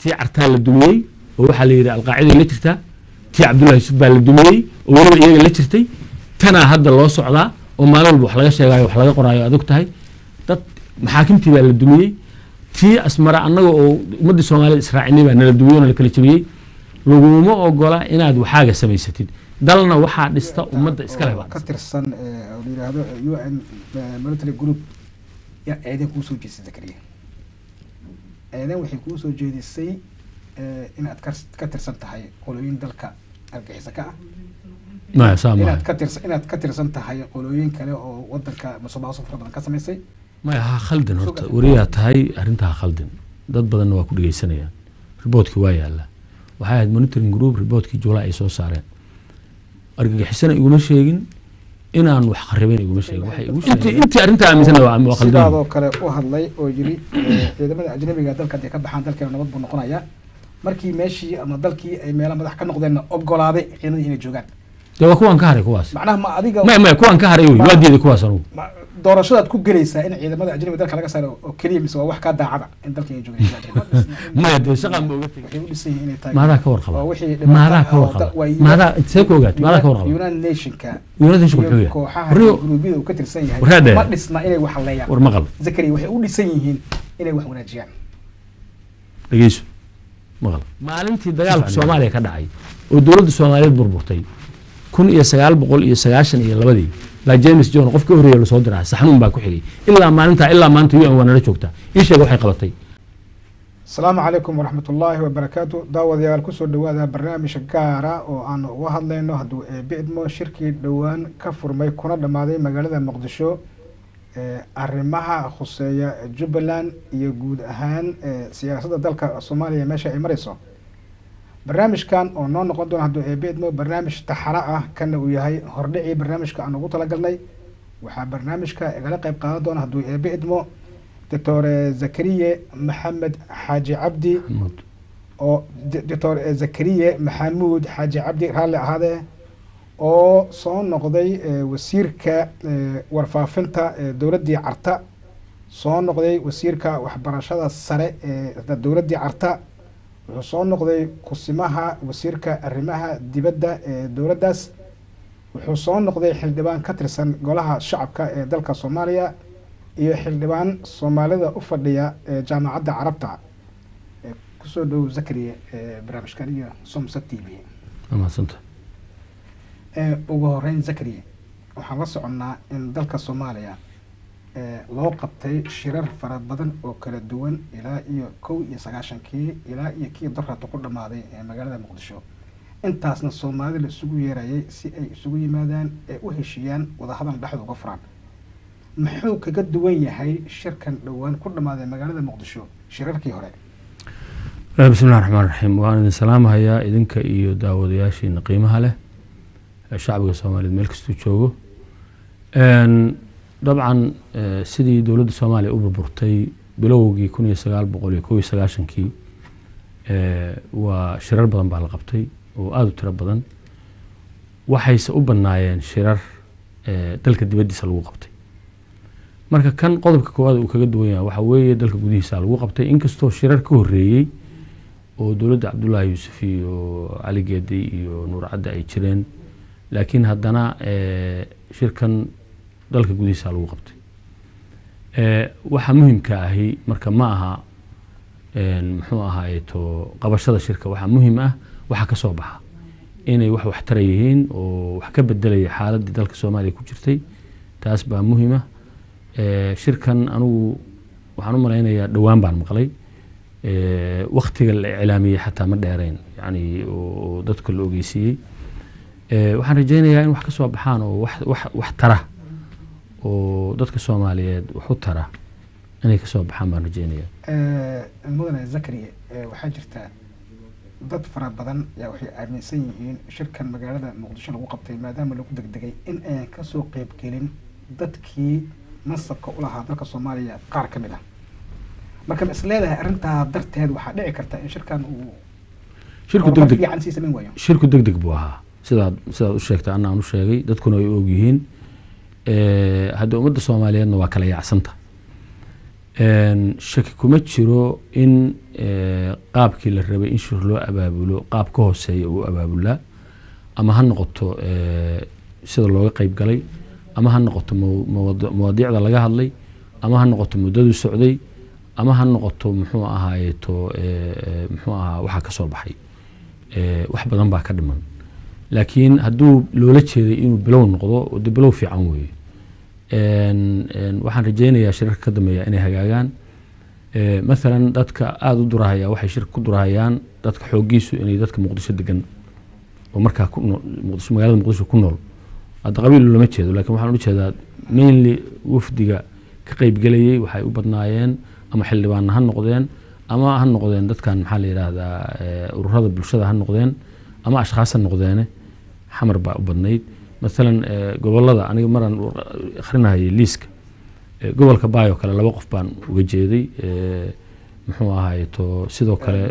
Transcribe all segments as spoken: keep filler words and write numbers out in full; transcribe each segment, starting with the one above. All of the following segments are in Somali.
tii cartaa la dumiyey oo waxaa la yidhi alqaaciday la jirtaa tii cabdullahi yusuf baa la dumiyey oo weliba iyaga la jirtay tanaa hadda loo socdaa oo maalin walba wax laga sheegaayo wax laga qoraayo aad og tahay dad maxaakimtii baa la dumiyey tii asmara annaga oo ummaddii soomaaliyed israacinay baa nala dumiyey oo nala kala jabiyey laguma ogola inaad waxaaga samaysatid dalna waxaa dhista ummadda iska leh ka tirsan oo yiraahdo U N military group ya ciidan ku soo jeedisay Zakariya ciidan waxay ku soo jeedisay inaad ka tirsan tahay qolooyin dalka argagixisa ka ah ma saama inaad ka tirsan inaad ka tirsan tahay qolooyin kale oo wadanka musuqmaasuq badan ka sameysay ma aha khaldan horta wariyaa tahay arrintaa khaldan dad badan waa ku dhageysanayaan reportkii waa yaala waxay ahayd monitoring group reportkii July ay soo saareen argagixisana iguma sheegin inaan wax qaribeen iguma sheegin waxay igu sheegeen intii arrinta aaminsan waa ama khaldan sidoo kale u hadlay oo yiri ciidamada ajnabiga dalka ay ka baxaan dalkeena nabad buu noqonaya markii meeshii ama dalkii ay meel madax ka noqdeen ogolaaday ciidanada inay joogaan dawa kuwan ka haray kuwaas macnaha ma adiga ma ma kuwan ka haray waa diiday kuwaas anu doorashadaad ku galaysaa in ciidamada ajnabiga dalka laga saaro oo kaliya mise waa wax ka daacada in dalka ay joogaan ma yadda shaqan ma oga waxay u dhisay inay tahay maada ka warqaba maada ka warqaba maada see ku ogaad maada ka warqaba United Nationka United Nationka wuxuu yahay kooxaha guruubiyada uu ka tirsan yahay ma dhisna inay wax haleeyaan war maqal Zakariya waxay u dhisan yihiin inay wax wanaajiyaan dhageyso maqal maalintii dagaalka Soomaaliya ka dhacay oo dawladda Soomaaliyeed burburtay kun iyo sagaal boqol iyo sagaashan iyo labadii la James John qof ka horeeyay la soo diray saxnuun baa ku xigay ilaa maalinta ilaa maanta U N wana la joogta ii sheeg waxay qabatay السلام عليكم ورحمة الله وبركاته دعوة ديال كسر دواء برنامج كارا وأنا واحد لأنه هدو بيدمو شركة دوان كفر ما يكون دمادي مجال مقدشو الرماها خصوصية جبلان يجود أهان سياسة دلك الصومالية ماشى إمريسو برنامج كان ونون نقدون هدو بيدمو برنامج تحرقة كان وياهي هردعي برنامج كأنه قلت لقلني وحا برنامج كأغلق يبقى دون هدو بيدمو دكتور زكريا محمد حاجي عبدي او دكتور زكريا محمود حاجي عبدي هذا او صون نقضي وسيركا ورفافنتا دولدي عرتا صون نقضي وسيركا وحبرشada sare ee dowladii carta wuxuu soo noqday kusimaha wasiirka arrimaha dibadda ee dowladaas wuxuu soo noqday xildhibaan ka tirsan golaha shacabka ee dalka Soomaaliya iyo xildhibaan Soomaalida u fadhiya jaamacadda Carabta ku soo dhow Zakariya barnaamijkan iyo Somsa T V ama santa ee ugu horeyn Zakariya waxaan la soconnaa in dalka Soomaaliya ee loo qabtay shirar fara badan oo kala duwan ilaa iyo kow iyo sagaashankii ilaa iyo kii darrata ku dhamaaday ee magaalada Muqdisho intaasna Soomaalida isugu yeerayay si ay isugu yimaadaan ee u heshiiyaan wada hadal dhexdooda uga furaan محو كجد وين هاي شركة دوان كل ما هذا مجال هذا مقدشو شركة هراء. بسم الله الرحمن الرحيم وأنا السلام هيا إذنك إيو داود ياشي نقيمها له الشعب الصومالي الملك استوتشوه. طبعا سيدي دولة الصومالي أبو برتي بلوجي كوني سجال بقولي كوي سجاشن كي وشرر بدن بالقبتي وآدو ترى بدن وحيس أبناين شرر تلك الدبدي سلوق قبتي. marka kan qodobka koowaad uu kaga duwan yahay waxa weeye dalka gudihiisa lagu qabtay inkastoo shirar ka horeeyay oo dawladda Cabdullaahi Yuusuf iyo Ali Geedi iyo Nuur Cadde ay jireen laakiin haddana ee shirkan dalka gudihiisa lagu qabtay ee waxa muhiimka ahi marka ma aha een muxuu ahaay to qabashada shirka waxa muhiim ah waxa ka soo baxa inay wax wax tarayeen oo wax ka bedelay xaaladda dalka Soomaaliya ku jirtay taas baa muhiim ah shirkan anugu waxaan u maleynayaa dhawaan baan maqlay ee waqtiga la islaamiyay xataa ma dheereen yani oo dadka la ogeysiyay ee waxaan rajaynayaa in wax ka soo baxaan oo wax wax wax tara oo dadka Soomaaliyeed wax u tara inay ka soo baxaan baan rajaynayaa ee mudane Zakariya waxa jirta dad fara badan yaa waxay aaminsan yihiin shirkan magaalada Muqdisho lagu qabtay maadaama lagu degdegay in ay ka soo qayb gelin dadkii nasabka u lahaa dalka Soomaaliya qaar ka mid ah marka mas'alada arinta darteed waxa dhici karta in shirkan uu shirku degdeg fiican si sameyn waayo shirku degdeg buu ahaa sida sida u sheegtay anna aanu sheegay dadkuna ay og yihiin ee hadda ummadda Soomaaliyeedna waa kala yaacsanta shaki kuma jiro in qaabkii la rabay in shir loo abaabulo qaab ka hooseeya uu abaabulaa ama ha noqoto sida looga qayb galay ama ha noqoto mawaadiicda laga hadlay ama ha noqoto muddadu socday ama ha noqoto muxuu ahaaye to muxuu ahaa waxaa ka soo baxay wax badan baa ka dhiman laakiin hadduu loola jeeday inuu bilow noqdo de bilow fiican weeye waxaan rajaynayaa shirarka ka dambeeya inay hagaagaan maalan dadka aada u durahaya waxay shirka ku durahayaan dadka xoogiisu inay dadka muqdisho degan oo markaa ku nool muqdisho magaalada muqdisho ku nool hadda qabiil lama jeedo laakiin waxaan u jeedaa mainly wafdiga ka qaybgelayay waxay u badnaayeen ama xildhibaanna ha noqdeen ama ha noqdeen dadkan maxaa la yidhaahdaa ururada bulshada ha noqdeen ama ashkhaas ha noqdeene xamar baa u badnayd maalan gobolada aniga maraan akrinahayay liiska gobolka baayo kale laba qof baan uga jeeday muxuu ahaay to sidoo kale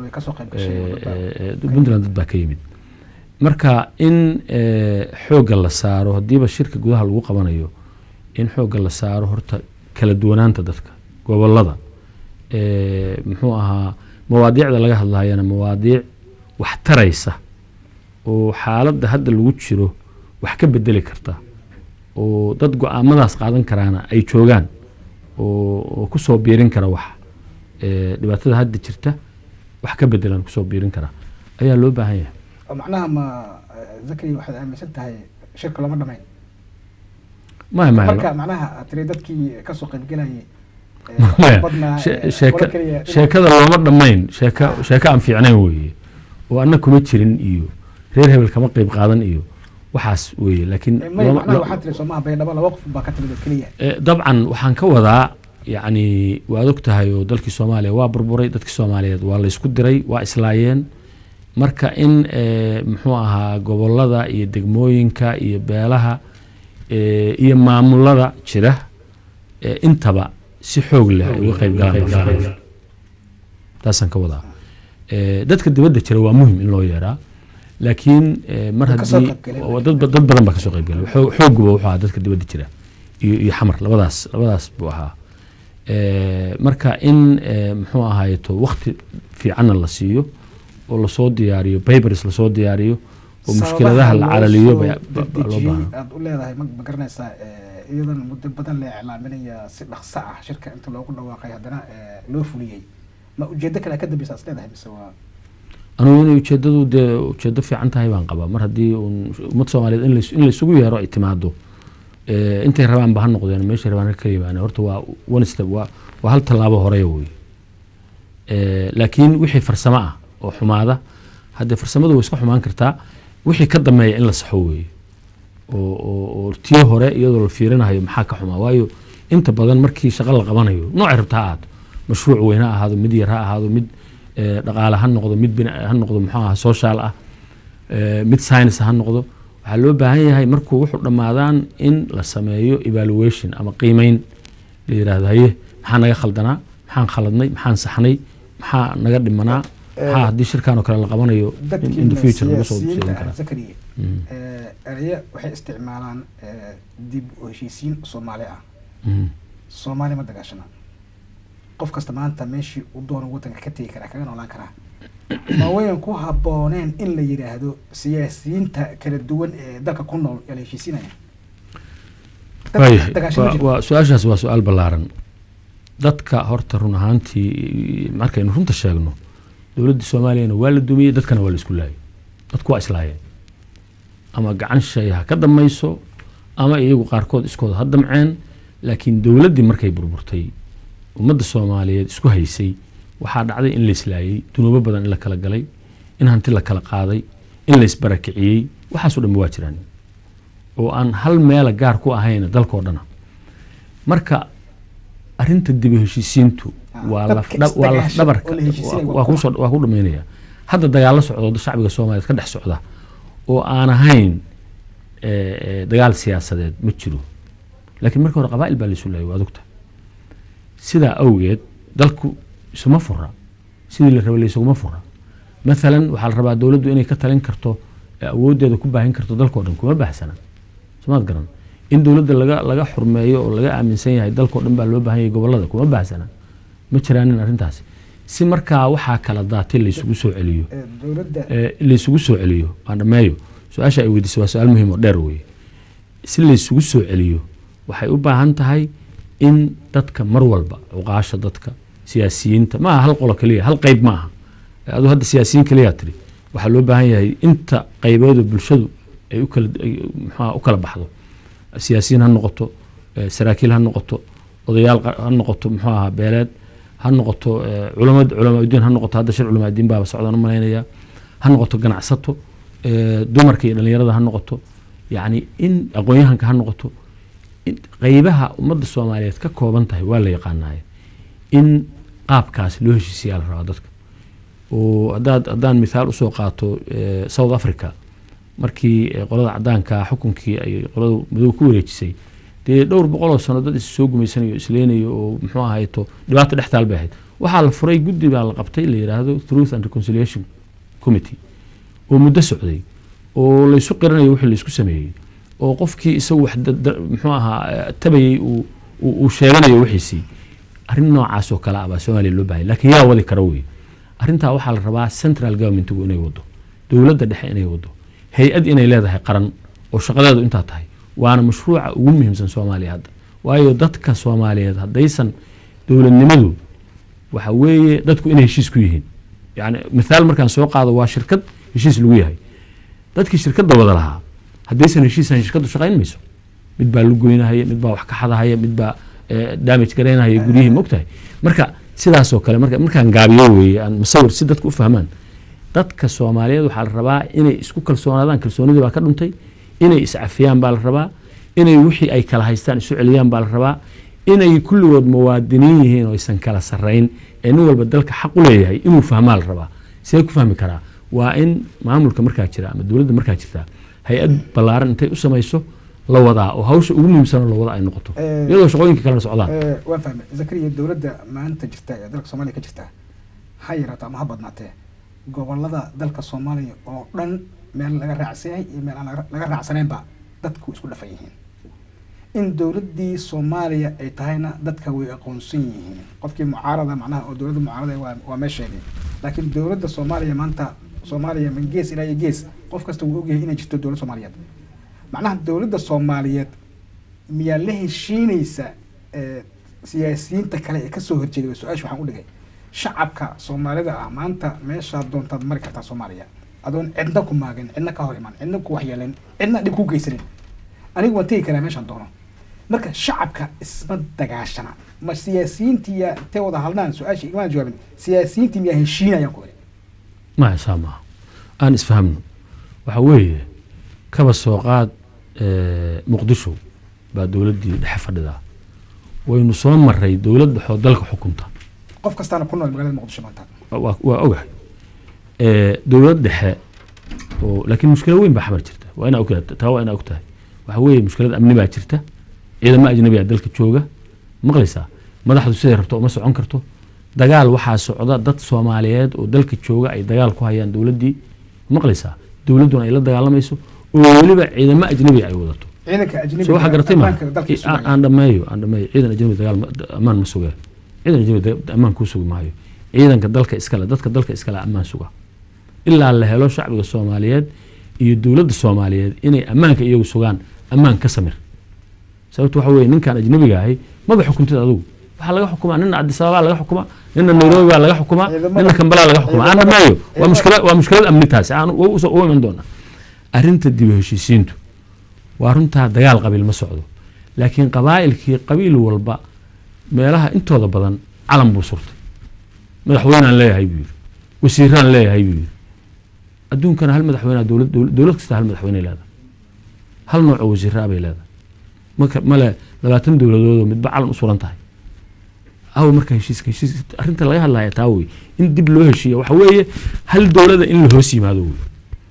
puntland dad baa ka yimid marka in xoogga la saaro haddiiba shirka gudaha lagu qabanayo in xoogga la saaro horta kala duwanaanta dadka gobolada muxuu ahaa mawaadiicda laga hadlayana mawaadiic wax taraysa oo xaaladda hadda lagu jiro wax ka bedeli karta oo dad go-aamadaas qaadan karaana ay joogaan oo kusoo biirin kara wax dhibaatada hadda jirta wax ka bedelan kusoo biirin kara ayaa loo baahan yahay macnaha ma zakari waxaad aaminsan tahay shirka looma dhamayn maya maya marka macnaha tiri dadkii ka soo qayb galayay sheekada looma dhamayn sheeka sheeka aan fiicnayn weeye oo anna kuma jirin iyo reer hebel kama qayb qaadan iyo waxaas weeye laakiin waxaa tiri soomaha baydhabo laba qof baa ka timid keliya dabcan waxaan ka wadaa yacni waad og tahay oo dalkii soomaaliya waa burburay dadkii soomaaliyeed waa la isku diray waa islaayeen marka in muxuu ahaa gobolada iyo degmooyinka iyo beelaha iyo maamulada jira intaba si xoog leh ay uga qayb galaan taasaan ka wadaa dadka dibadda jira waa muhim in loo yeeraa laakiin mar haddii dad badan baa kasoo qayb galay xoogguba wuxuu ahaa dadka dibadda jira iyo iyo xamar labadaas labadaas buu ahaa marka in muxuu ahaaye to wakti fiicanna la siiyo oo lasoo diyaariyo papers lasoo diyaariyo oo mushkiladaha la calaliyo baa loo baahan aad u leedahay ma garanaysaa iyadan muddo badan la iclaaminaya si dhaqso ah shirka inta loogu dhawaaqay haddana loo fuliyey ma ujeedo kale ka dambeysa is leedahay mise waa anugu inay ujeedadu dee ujeedo fiican tahay baan qabaa mar haddii ummad soomaaliyeed in laysugu yeero ay timaado intay rabaan ba ha noqdeen meeshay rabaan ka yimaane horta waa one step waa waa hal tallaabo horeya wey laakiin wixii farsamo ah oo xumaada haddee farsamadu way iska xumaan kartaa wixii ka dambeeya in la saxo weeye oo oo tiyo hore iyadoo la fiirinayo maxaa ka xumaa waayo inta badan markii shaqo la qabanayo noocay rabta ha ahaato mashruuc weyn ha ahaado mid yar ha ahaado mid dhaqaale ha noqdo mid ha noqdo muxuu ahaa social ah mid science ha noqdo waxaa loo baahan yahay markuu wuxuu dhammaadaan in la sameeyo evaluation ama qiimeyn la yidhaahdo haye maxaa naga khaldanaa maxaan khaladnay maxaan saxnay maxaa naga dhimanaa maxaa haddii shirkan oo kale la qabanayo in the future lagu soo jeedin karaa zakariya eraya waxay isticmaalaan dib u heshiisiin soomaali ah soomaali ma dagaashana qof kasta maanta meeshii u doono waddanka ka tegi karaa kaga noolaan karaa ma wayan ku habbooneen in la yidhaahdo siyaasiyiinta kala duwan ee dalka ku nool ee la heshiisinaya waa su-aashaas waa su-aal ballaaran dadka horta run ahaantii markaynu runta sheegno dowladda soomaaliyana waa la dumiyey dadkana waa la isku laayay dadku waa islaayeen ama gacan shay ha ka damayso ama iyagu qaarkood iskooda ha damceen laakiin dowladdii markay burburtay ummadda soomaaliyeed isku haysay waxaa dhacday in la islaayay dunuubo badan in la kala galay in hanti la kala qaaday in la isbarakiciyey waxaasoo dhan waa jiraan oo aan hal meela gaar ku ahayn dalkoo dhana marka arrinta dib u heshiisiintu waa lafdhabarka waa ku dhamaynaya hadda dagaalo socdo shacbiga soomaaliyeed ka dhex socda oo aan ahayn dagaal siyaasadeed ma jiro laakiin marka hore qabaa'il baa la isu laayay waa adugta sidaa awgeed dalku isuma fura sidii la raba laysuguma fura maalan waxaa la rabaa dowladdu inay ka talin karto awooddeeda ku baahin karto dalkao dhan kuma baahsana somaad garan in dowladda laga laga xurmeeyo oo laga aaminsan yahay dalkoo dhan baa loo baahan yahay gobollada kuma baahsana ma jiraanin arrintaasi si markaa waxaa kala daatay laysugu soo celiyo laysugu soo celiyo aan dhammeeyo su-aasha ay weydiisay waa su-aal muhiim oo dheer weeye si laysugu soo celiyo waxay u baahan tahay in dadka mar walba cuqaasha dadka siyaasiyiinta ma aha hal qolo keliya hal qayb ma aha aduu hadda siyaasiyiin keliyaa tiri waxaa loo baahan yahay inta qaybooda bulshadu ay u kala muxuuha u kala baxdo siyaasiyiin ha noqoto saraakiil ha noqoto odayaal ha noqoto muxuu ahaa beeleed ha noqoto culamad culamaauddiin ha noqoto hadda shir culamaauddiin baaba socdaan u malaynaya ha noqoto ganacsato dumarka iyo dhallinyarada ha noqoto yacni in aqoon-yahanka ha noqoto qaybaha ummadda soomaaliyeed ka kooban tahay waa la yaqaanaaye in qaabkaas loo heshiisiyaa la rabaa dadka oo haddaad haddaan mithaal usoo qaato south africa markii qolada caddaanka xukunkii ay qolada madow ku wareejisay dee dhowr boqoloo sano dad is soo gumaysanayo isleynayo oo muxuu ahayto dhibaata dhex taal bay ahayd waxaa la furay guddi baa la qabtay la yidhaahdo truth and reconciliation committee oo muddo socday oo laysu qiranayo wixii laysku sameeyey oo qofkii isagu wax muxuu ahaa tabayey uu sheeganayo wixiisii arrin noocaas oo kale ah baa soomaaliya loo baahaya laakiin yaa wadi kara wey arrintaa waxaa la rabaa central governmentigu inay wado dowladda dhexe inay wado hay-ad inay leedahay qaran oo shaqadeedu intaa tahay waana mashruuca ugu muhiimsan soomaaliya hadda waayo dadka soomaaliyeed haddaysan dowladnimadu waxa weeye dadku inay heshiis ku yihiin yani mithaal markaan soo qaado waa shirkad heshiis lagu yahay dadkii shirkadda wada lahaa haddaysan heshiisan shirkaddu shaqayn mayso mid baa lu goynahaya mid baa wax ka xadahaya mid baa damage garaynahaya guryihii mogtahay marka sidaasoo kale marka markaan gaabiyo weeye aan musawir si dadku u fahmaan dadka soomaaliyeed waxaa la rabaa inay isku kalsoonaadaan kalsoonidii baa ka dhuntay inay iscafiyaan baa la rabaa inay wixii ay kala haystaan isu celiyaan baa la rabaa inay kulligood muwaadiniin yihiin oo aysan kala sarrayn ee nin walba dalka xaq u leeyahay inuu fahmaa la rabaa see ku fahmi karaa waa in maamulka markaa jira ama dowladda markaa jirta hay-ad ballaaran intay u samayso la wadaa oo hawsha ugu muhiimsanoo la wada ay noqoto iyadoo shaqooyinka kalena socdaan waan fahmay zakariya dowladda maanta jirta ee dalka soomaaliya ka jirta ha yaraato ama ha badnaatee gobolada dalka soomaaliya oo dhan meel laga raacsan yahay iyo meel aan laga raacsanaynba dadku isku dhafan yihiin in dowladdii soomaaliya ay tahayna dadka way aqoonsan yihiin qofkii mucaarada macnaha oo dowladda mucaarada waa waa meesheedii laakiin dowladda soomaaliya maanta soomaaliya min gees ilaa iyo gees qof kasta wuu ogyahay inay jirto dowlad soomaaliyeed macnaha dowladda soomaaliyeed miyaa la heshiinaysa siyaasiyiinta kale ee kasoo horjeeday su-aasha waxaan u dhigay shacabka soomaalida ah maanta meeshaad doontaad mari kartaa soomaaliya adoon cidna ku maagin cidna ka hor iman cidna ku waxyeelayn cidna dhib ku geysanin anigu waan tegi karaa meeshaan doono marka shacabka isma dagaashana ma siyaasiyiintiya intay wada hadlaan su-aasha imaan jawaabin siyaasiyiintii miyaa heshiinayaan ku iri ma isaa maaha aan isfahamno waxa weeye kaba soo qaad muqdisho baa dowladdii dhexe fadhidaa waynu soo maray dowlad dhexoo dalka xukunta qof kastaana ku nool magaalada muqdisho maanta waa ogahay dowlad dhexe oo laakiin mushkilad weyn baa xamar jirta waa inaa ogtahay taa waa inaa ogtahay waxa weeye mushkilad amni baa jirta ciidamo ajnabi ah dalka jooga maqlaysaa madaxdu siday rabto uma socon karto dagaal waxaa socda dad soomaaliyeed oo dalka jooga ay dagaal ku hayaan dowladdii maqlaysaa dowladduna ay la dagaalamayso oo weliba ciidamo ajnabi ay wadato ciidanka ajnabi soo waxa garatay ma aan dhameeyo aan dhameeyo ciidan ajnabi dagaal ammaan ma sugaa ciidan ajnabi ammaan ku sugi maayo ciidanka dalka iskale dadka dalka iskale ammaan suga ilaa la helo shacbiga soomaaliyeed iyo dowladda soomaaliyeed inay ammaanka iyagu sugaan ammaan ka samir sababtu waxa weeye ninkaan ajnabiga ahay maba xukuntid adigu waxaa laga xukumaa nina Addis Ababa laga xukumaa nina Nairobi baa laga xukumaa nina Kampala laga xukumaa aan dhameeyo waa mushkilad waa mushkilad amni taasi aan u soo iman doona arrinta dib u heshiisiintu waa runtaa dagaal qabiil ma socdo laakiin qabaa'ilkii qabiil walba meelaha intooda badan calan buu surtay madaxweynaan leeyahay buu yiri wasiiraan leeyahay buu yiri adduunkana hal madaxweyne dowlad dowlad kasta hal madaxweyne leedahay hal nooc oo wasiiraa bay leedahay marka male labaatan dowladood oo midba calan u suran tahay aw marka heshiiska heshiis arrinta laga hadlayo taa wey in dib loo heshiiyo waxa weeye hal dowladda in la hoos yimaado wey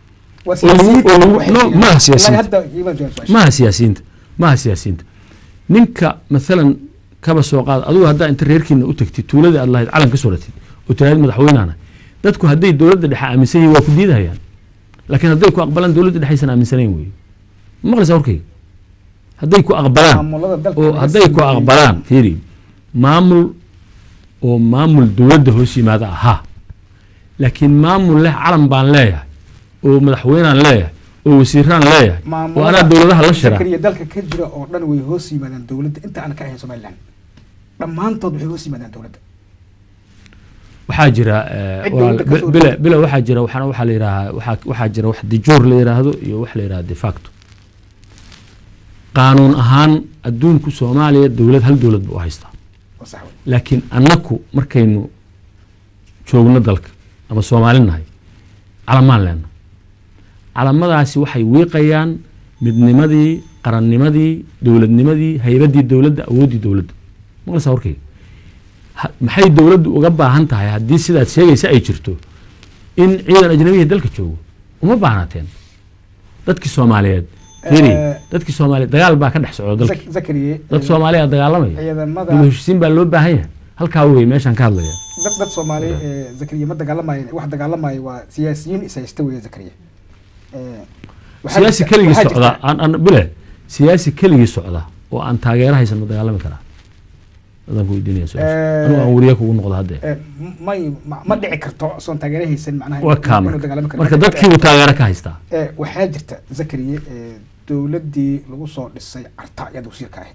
ما سياسيين ما سياسيين ما سياسيين نينكا مثلا كبا سو قاد ادو هدا انت reerkiina u tagtid tuulada Allah calan ka soo ratid oo tiraad madaxweynaana dadku haday dawladda dhexe aaminsan waa ku diidayaan laakiin haday ku aqbalaan dawladda dhexe aysan aaminsanayn way maqlaysaa warkay hadday ku aqbalaan oo hadday ku aqbalaan fiiri maamul oo maamul dowladda hoos yimaada ahaa laakiin maamul leh calan baan leeyahay oo madaxweynaan leeyahay oo wasiiraan leeyahay oo anaa dowladaha la shira zakariya dalka ka jira oo dhan way hoos yimaadaan dowladda inta aan ka ahayn Soomaaliland dhammaantood waxay hoos yimaadaan dowladda waxaa jira bila bila waxaa jira waxana waxa la yiraahdaa waxa waxaa jira wax dijoor la yiraahdo iyo wax la yiraahdo de facto qaanuun ahaan adduunku Soomaaliya dowlad hal dowlad buu haystaa laakiin annaku markaynu joogno dalka ama Soomaalinahay calamaan leena calamadaasi waxay wiiqayaan midnimadii qarannimadii dowladnimadii haybadii dowladda awoodii dowladda ma la sawirkay maxay dowladdu uga baahan tahay haddii sidaad sheegaysa ay jirto in ciidan ajnabiga dalka joogo uma baahnateen dadkii Soomaaliyeed fiiri dadkii Soomaaliyeed dagaal baa ka dhex socda dalka zakariye dad Soomaaliyeed dagaalamaya ciidamada heshiisiin baa loo baahan yahay halkaa weey meeshan ka hadlaya dad dad Soomaali zakariye ma dagaalamayo wax dagaalamayo waa siyaasiyiin isaysta weey zakariye siyaasi keligii socda aan aan bile siyaasi keligii socda oo aan taageero haysan ma dagaalami karaa adan ku weydiinaya su'aal anu aan wariye kugu noqdo hadda may ma dhici karto soo taageero haysan macnaha inuu dagaalami karo marka dadkii uu taageero ka haystaa ee waxa jirta zakariye dowladii lagu soo dhisay Carta iyada wasiirka ahayd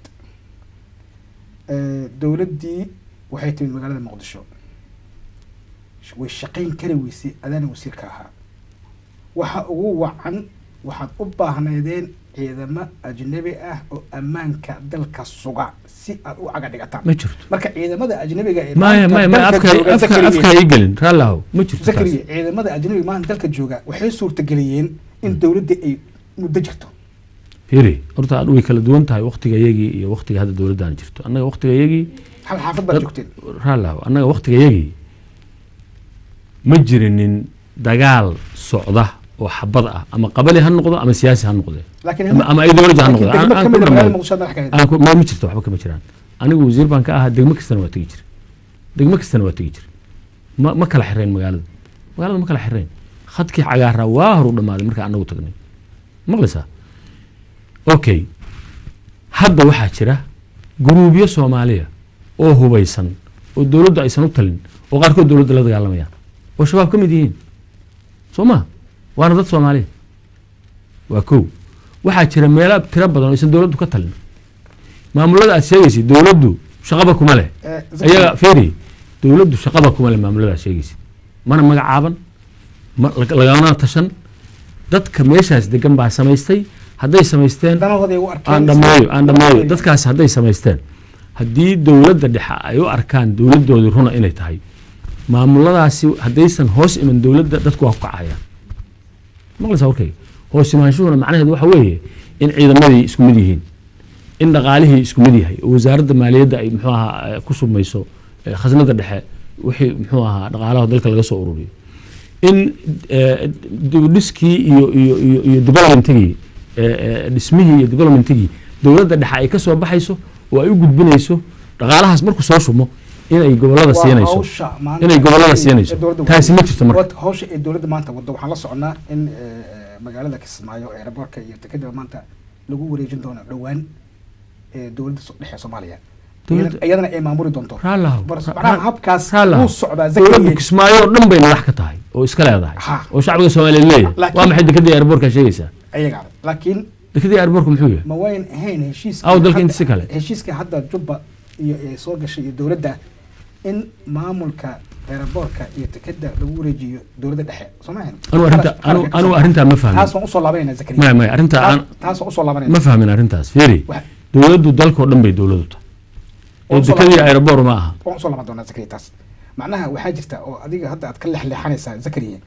ee dowladii waxay timid magaalada Muqdisho way shaqayn kari weysay adana wasiirka ahaa waxa ugu wacan waxaad u baahnaydeen ciidamo ajnabi ah oo ammaanka dalka suga si aad u caga dhigataan ma jirto marka ciidamada ajnabiga ee ma ma ma afka afka afka ay galin raalaho ma jirto zakariye ciidamada ajnabiga maanta dalka jooga waxay suurta galiyeen in dawladda ay muddo jirto fiiri horta aad way kala duwan tahay waqtiga yagii iyo waqtiga hadda dawladdan jirto annaga waqtiga yagii hal xaafad baa joogteen raalaho annaga waqtiga yagii ma jirinin dagaal socda oo xabad ah ama qabali ha noqdo ama siyaasi ha noqdo ama ama ay dawladda ha noqdo aan ku ma jirto waxba kama jiraan anigu wasiir baan ka ahaa degmo kastana waa tagi jiray degmo kastana waa tagi jiray ma ma kala xireen magaalada magaalada ma kala xireen khadkii cagaara waa hor u dhamaaday marka anagu tagnay maqlaysaa okay hadda waxaa jira guruubyo Soomaaliya oo hubaysan oo dawladdu aysan u talin oo qaarkood dawladda la dagaalamayaan oo shabaab ka mid yihiin Soomaa waana dad Soomaali waa koow waxaa jira meelo tiro badan oo aysan dawladdu ka talin maamulada aad sheegaysid dawladdu shaqaba kuma leh ayaga fiiri dawladdu shaqaba kuma leh maamulada aad sheegaysid mana magacaaban lagana tashan dadka meeshaas degan baa samaystay hadday samaysteen aan dhamaayo aan dhamaayo dadkaas hadday samaysteen haddii dawladda dhexe ay u arkaan dawladdoodii runa inay tahay maamuladaasi haddaysan hoos iman dawladda dadku waa ku kacayaan maqlaysaa warkay hoos imaanshuhuna macnaheedu waxa weeye in ciidamadii isku mid yihiin in dhaqaalihii isku mid yahay oo wasaaradda maaliyadda ay muxuu ahaa ku submayso khasnada dhexe wixii muxuu ahaa dhaqaalaha dalka laga soo ururiyo in dibudhiskii iyo iyo iyo iyo developmentigii dhismihii iyo developmentigii dawladda dhexe ay ka soo baxayso oo ay u gudbinayso dhaqaalahaas markuu soo shumo inay gobolada siinayso inay gobolada siinayso taasi ma jirto marka hawsha ee dawladda maanta wado waxaan la soconaa in magaalada Kismaayo ee airportka iyo takada maanta lagu wareejin doono dhawaan ee dawladda dhexe Soomaaliya iyadana ay maamuli doonto raalaha habkaas uu socdaa dawladda Kismaayo dhan bay madax ka tahay oo iska leedahay oo shacabka Soomaaliyeed leeyahay waa maxay takada airportka sheegaysaa ayaga laakiin takada airportka muxuu yahay ma wayn ahayn heshiis aw dalka inta si kale heshiiska hadda Jubba iyo ee soo gashay dawladda in maamulka airportka iyo takada lagu wareejiyo dawladda dhexe Soomaaliya anu arinta anu anu arinta ma fahmin taas oo soo laabanayna zakariya ma ma arinta aan taas oo soo laabanayna ma fahmin arintaas fiiri dawladdu dalka oo dhan bay dawladdu tahay oo takada airport ma aha oo soo laaban doona zakariya taas macnaha waxa jirta oo adiga hadda aad ka leexleexanaysaa zakariya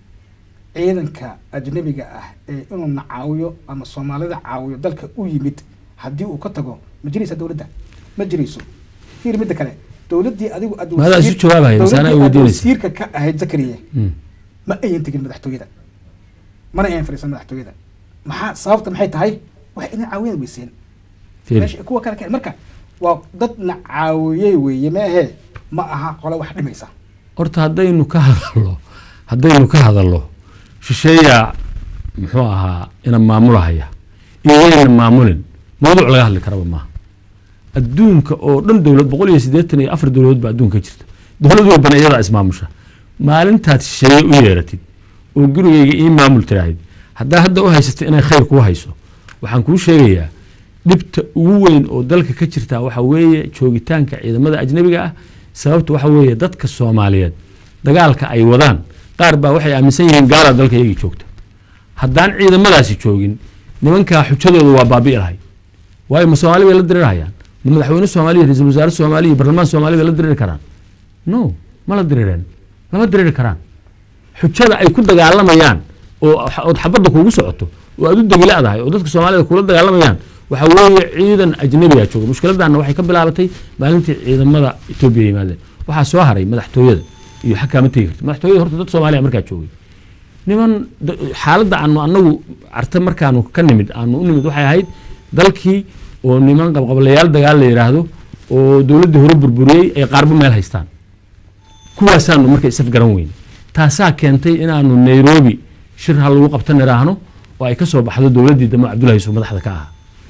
ciidanka ajnabiga ah ee inuu nacaawiyo ama Soomaalida caawiyo dalka u yimid hadii uu ka tago ma jiraysa dawladda ma jirayso fiir mid kale dawladdii adigu aad ma isu jawaabayo sana ay weydiinaysaa wasiirka ka ahayd zakariya ma ayan tagin madaxtooyada mana ayan fariisan madaxtooyada maxaa sababta maxay tahay wax in caawiyad weyseen meesha kuwa kale ka marka waa dad nacaawiyay weeye ma ahe ma aha qolo wax dhimaysa horta hadaynu ka hadalno hadaynu ka hadalno shisheeya muxuu ahaa ina maamulahaya iyo ina maamulin mawduuc laga hadli karaba maaha adduunka oo dhan dowlad boqol iyo siddeetan iyo afar dowladood baa adduunka ka jirta dowlad walbana iyadaa ismaamusha maalintaad shisheeye u yeeratid oo gurigayga ii maamul tiraahid haddaa hadda u haysata inay khayr kuu hayso waxaan kuu sheegayaa dhibta ugu weyn oo dalka ka jirtaa waxa weeye joogitaanka ciidamada ajnabiga ah sababta waxa weeye dadka Soomaaliyeed dagaalka ay wadaan qaar baa waxay aaminsan yihiin gaala dalka iyaga joogta haddaan ciidamadaasi joogin nimanka xujadoodu waa baabi'i lahay waayo ma Soomaali way la dirirayaan ma madaxweyne Soomaaliya ra'iisul wasaare Soomaaliya barlamaan Soomaali way la diriri karaan no ma la dirireen lama diriri karaan xujada ay ku dagaalamayaan oo oo xabadda kugu socoto oo aad u dagilaadahay oo dadka Soomaalida kula dagaalamayaan waxa weeye ciidan ajnabi ah jooga mushkiladana waxay ka bilaabatay maalintii ciidamada Itoobiya yimaadeen waxa soo haray madaxtooyada iyo xakaamada madaxtooyada horta dad Soomaaliya markaa joogay niman xaaladda aanu anagu arta markaanu ka nimid aanu u nimid waxay ahayd dalkii oo niman qabqablayaal dagaal la yiraahdo oo dawladda hore burburiyay ay qaarba meel haystaan kuwaasaanu markay isaf garan weyn taasaa keentay inaanu Nairobi shir hal lagu qabtan iraahno oo ay ka soo baxdo dawladdii Damo Cabdullaahi Yuusuf madaxda ka ah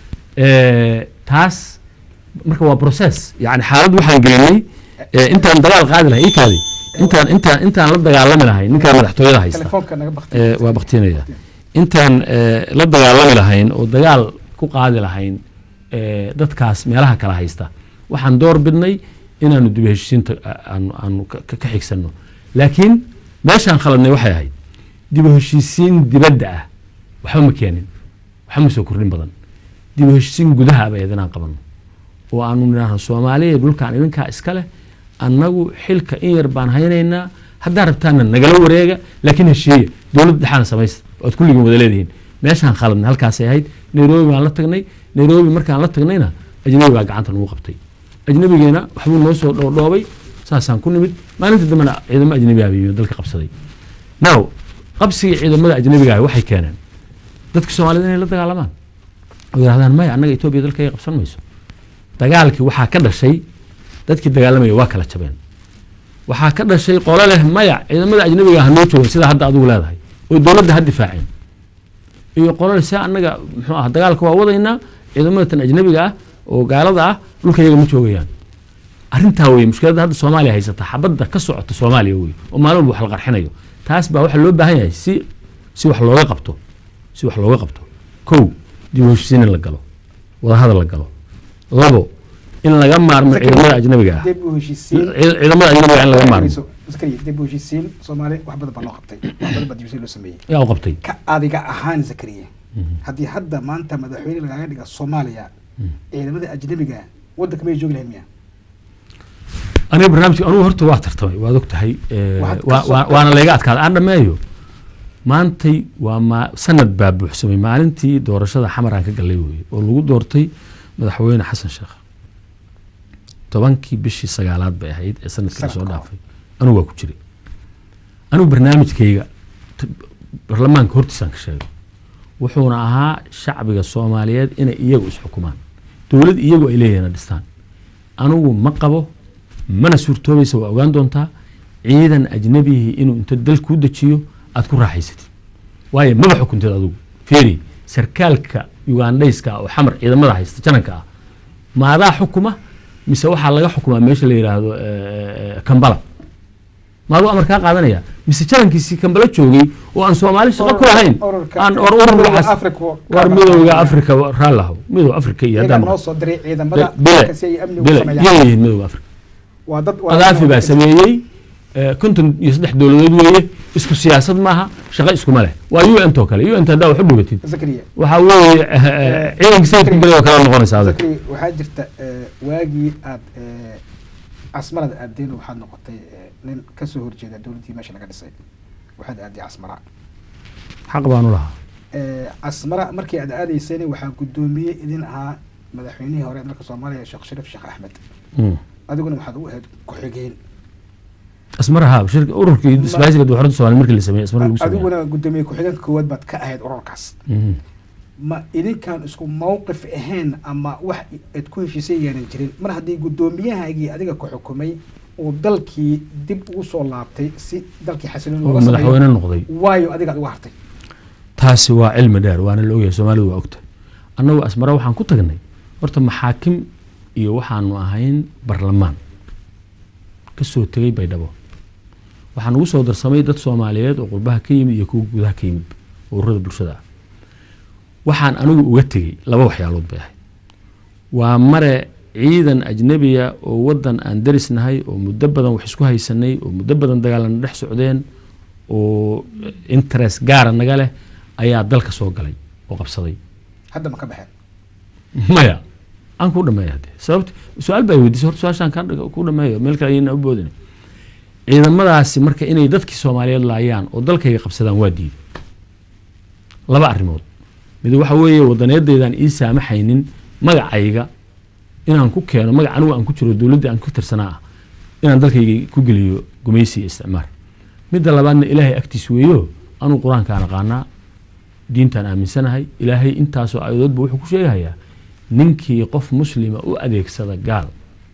ee taas marka waa process yani xaalad waxaan gelinay intaan dagaal qaadi lahayn kaadi intaan intaan intaan la dagaalami lahayn ninka madaxtooyada haysta telefoonka naga baqtay ee waa baqtinaya intaan la dagaalami lahayn oo dagaal ku qaadi lahayn ee dadkaas meelaha kala haysta waxaan door bidnay inaanu dib u heshiinta aan aan ka xigsano laakiin meeshaan khaladnay waxay ahayd dib u heshiisiin dibadda ah waxba ma keenin waxa ma soo kordhin badan dib u heshiisiin gudaha ah ayadana qaban oo aanu niraahdo Soomaaliya dhulkaan idinka iska leh annagu xilka in yar baan haynaynaa hadda rabtaana nagala wareega laakiin heshiiye dawladda dhaxana samaysta oo kulligood wada leeyihiin meeshaan khaladna halkaas ay ahayd Nairobi baan la tagnay Nairobi markaan la tagnayna ajnabi baa gacanta nagu qabtay ajnabigeena waxbuu noo soo dhoodhoobay saasaan ku nimid maalinta dambana ciidamada ajnabi ah iyo dalka qabsaday now qabsiga ciidamada ajnabiga ah waxay keeneen dadka Soomaalida inay la dagaalamaan oo yiraahdaan may annaga Itoobiya dalka ay qabsan mayso dagaalkii waxaa ka dhashay dadkii dagaalamay waa kala jabeen waxaa ka dhashay qolo leh maya ciidamada ajnabiga ah noo joogo sida hadda adigu leedahay oo dawladda had difaaceen iyo qolo leh saa annaga muxuu ah dagaalka waa wadaynaa ciidamada tan ajnabiga ah oo gaalada ah dhulka iyaga ma joogayaan arrintaa weeye mushkiladda hadda Soomaaliya haysata xabadda ka socota Soomaaliya weeye oo maalin walba wax la qarxinayo taas baa waxa loo baahan yahay si si wax looga qabto si wax looga qabto kow dib u heshiisiin la galo wada hadal la galo labo in laga maarmo ciidamada ajnabiga ah dib u heshiisiin ciidamada ajnabiga in laga maarmo askari dib u heshiisiin Soomaali wax badan baa loo qabtay wax badan baa dib u heshiisiin loo sameeyay yaa u qabtay ka adiga ahaan Zakariya haddii hadda maanta madaxweyne laga dhiga Soomaaliya ciidamada ajnabiga waddanka may joogi lahayn miya aniga barnaamijka anigu horta waa tartamay waad ogtahay waana leega adkaada aan dhameeyo maantay waa ma sanad baa buuxsamay maalintii doorashada xamar aan ka galay weeye oo lagu doortay madaxweyne Xasan Sheekh tobankii bishii sagaalaad bay ahayd ee sanadkii soo dhaafay anigu waa ku jiray anigu barnaamijkayga baarlamaanka hortiisaan ka sheegay wuxuuna ahaa shacbiga Soomaaliyeed inay iyagu isxukumaan dawlad iyagu ay leeyihiin dhistaan anigu ma qabo mana suurtoobaysa waa ogaan doontaa ciidan ajnabi inuu inta dal ku dajiyo aad ku raaxaysatid waayo ma xukunteed adigu fiiri sarkaalka Ugandayska oo xamar ciidamada haysta jananka ah maadaa xukuma mise waxa laga xukumaa meesha la yiraahdo Kampala maadu amar ka qaadanaya mise jarankiisi Kampala joogay oo aan Soomaali shaqo ku lahayn aan or ururka Afrika war midowga Afrika raalaho midowga Afrika iyo hadda noo soo diray ciidamada ka si ay amni u sameeyaan midowga Afrika waa dad Qadaafi baa sameeyay konton iyo saddex dawladood weeye isku siyaasad maaha shaqo isku ma leh waa U N to kale U N ta daa wax u dhubatid Zakariya waxa weeye ciidanka sayidku galay kala noqonaysaa Zakariya waxa jirta waagi aad asmarada aadeen waxaad noqotay nin ka soo horjeeda dawladii meesha laga dhisay waxaad aaday asmara xaq baan u lahaa ee asmara markii aad aadaysay waxaan gudoomiyay idin ahaa madaxweynihii hore dalka Soomaaliya Sheekh Shariif Sheekh Axmed adiguna waxaad u ahayd ku xigeen asmaraha shirka ururkii isbaaysiga dowladda Soomaaliya markii la sameeyay asmara lagu sameeyay adiguna gudoomiye ku xigeenka koowaad baad ka ahayd ururkaas ma idinkaan isku mowqif ahayn ama wax aad ku heshiisay yaanan jirin mar haddii gudoomiyahaagii adiga ku xukumay oo dalkii dib ugu soo laabtay si dalkii xasiloon looga sameeyo madaxweyne noqday waayo adiga aad uga hartay taasi waa cilmi dheer waana la ogyahay Soomaalidu waa ogtahay annagu asmara waxaan ku tagnay horta maxaakim iyo waxaanu ahayn barlamaan ka soo tegay baydhabo waxaan ugu soo darsamay dad Soomaaliyeed oo qurbaha ka yimid iyo kuwa gudaha ka yimid ururada bulshada waxaan anigu uga tegay laba waxyaalood bay ahayd waa mare ciidan ajnabiya oo wadan aan darisnahay oo muddo badan wax isku haysanay oo muddo badan dagaalan dhex socdeen oo interest gaar naga leh ayaa dalka soo galay oo qabsaday hadda ma ka baxeen maya aan ku dhameeyay sababta su'aal bay weydiisay horta su'aashan kan ku dhameeyo meel kale ayna u boodin ciidamadaasi marka inay dadkii Soomaaliyeed laayaan oo dalkayga qabsadaan waa diiday laba arrimood mid waxa weeye wadaneedeedan ii saamaxaynin magacayga inaan ku keeno magac anigu aan ku jiro dawladda aan ku tirsanaa inaan dalkayga ku geliyo gumaysi isticmaar midda labaadna ilaahay agtiis weeyo anu quraanka aan aqaana diintan aaminsanahay ilaahay intaasoo aayadoodba wuxuu ku sheegayaa ninkii qof muslima u adeegsada gaal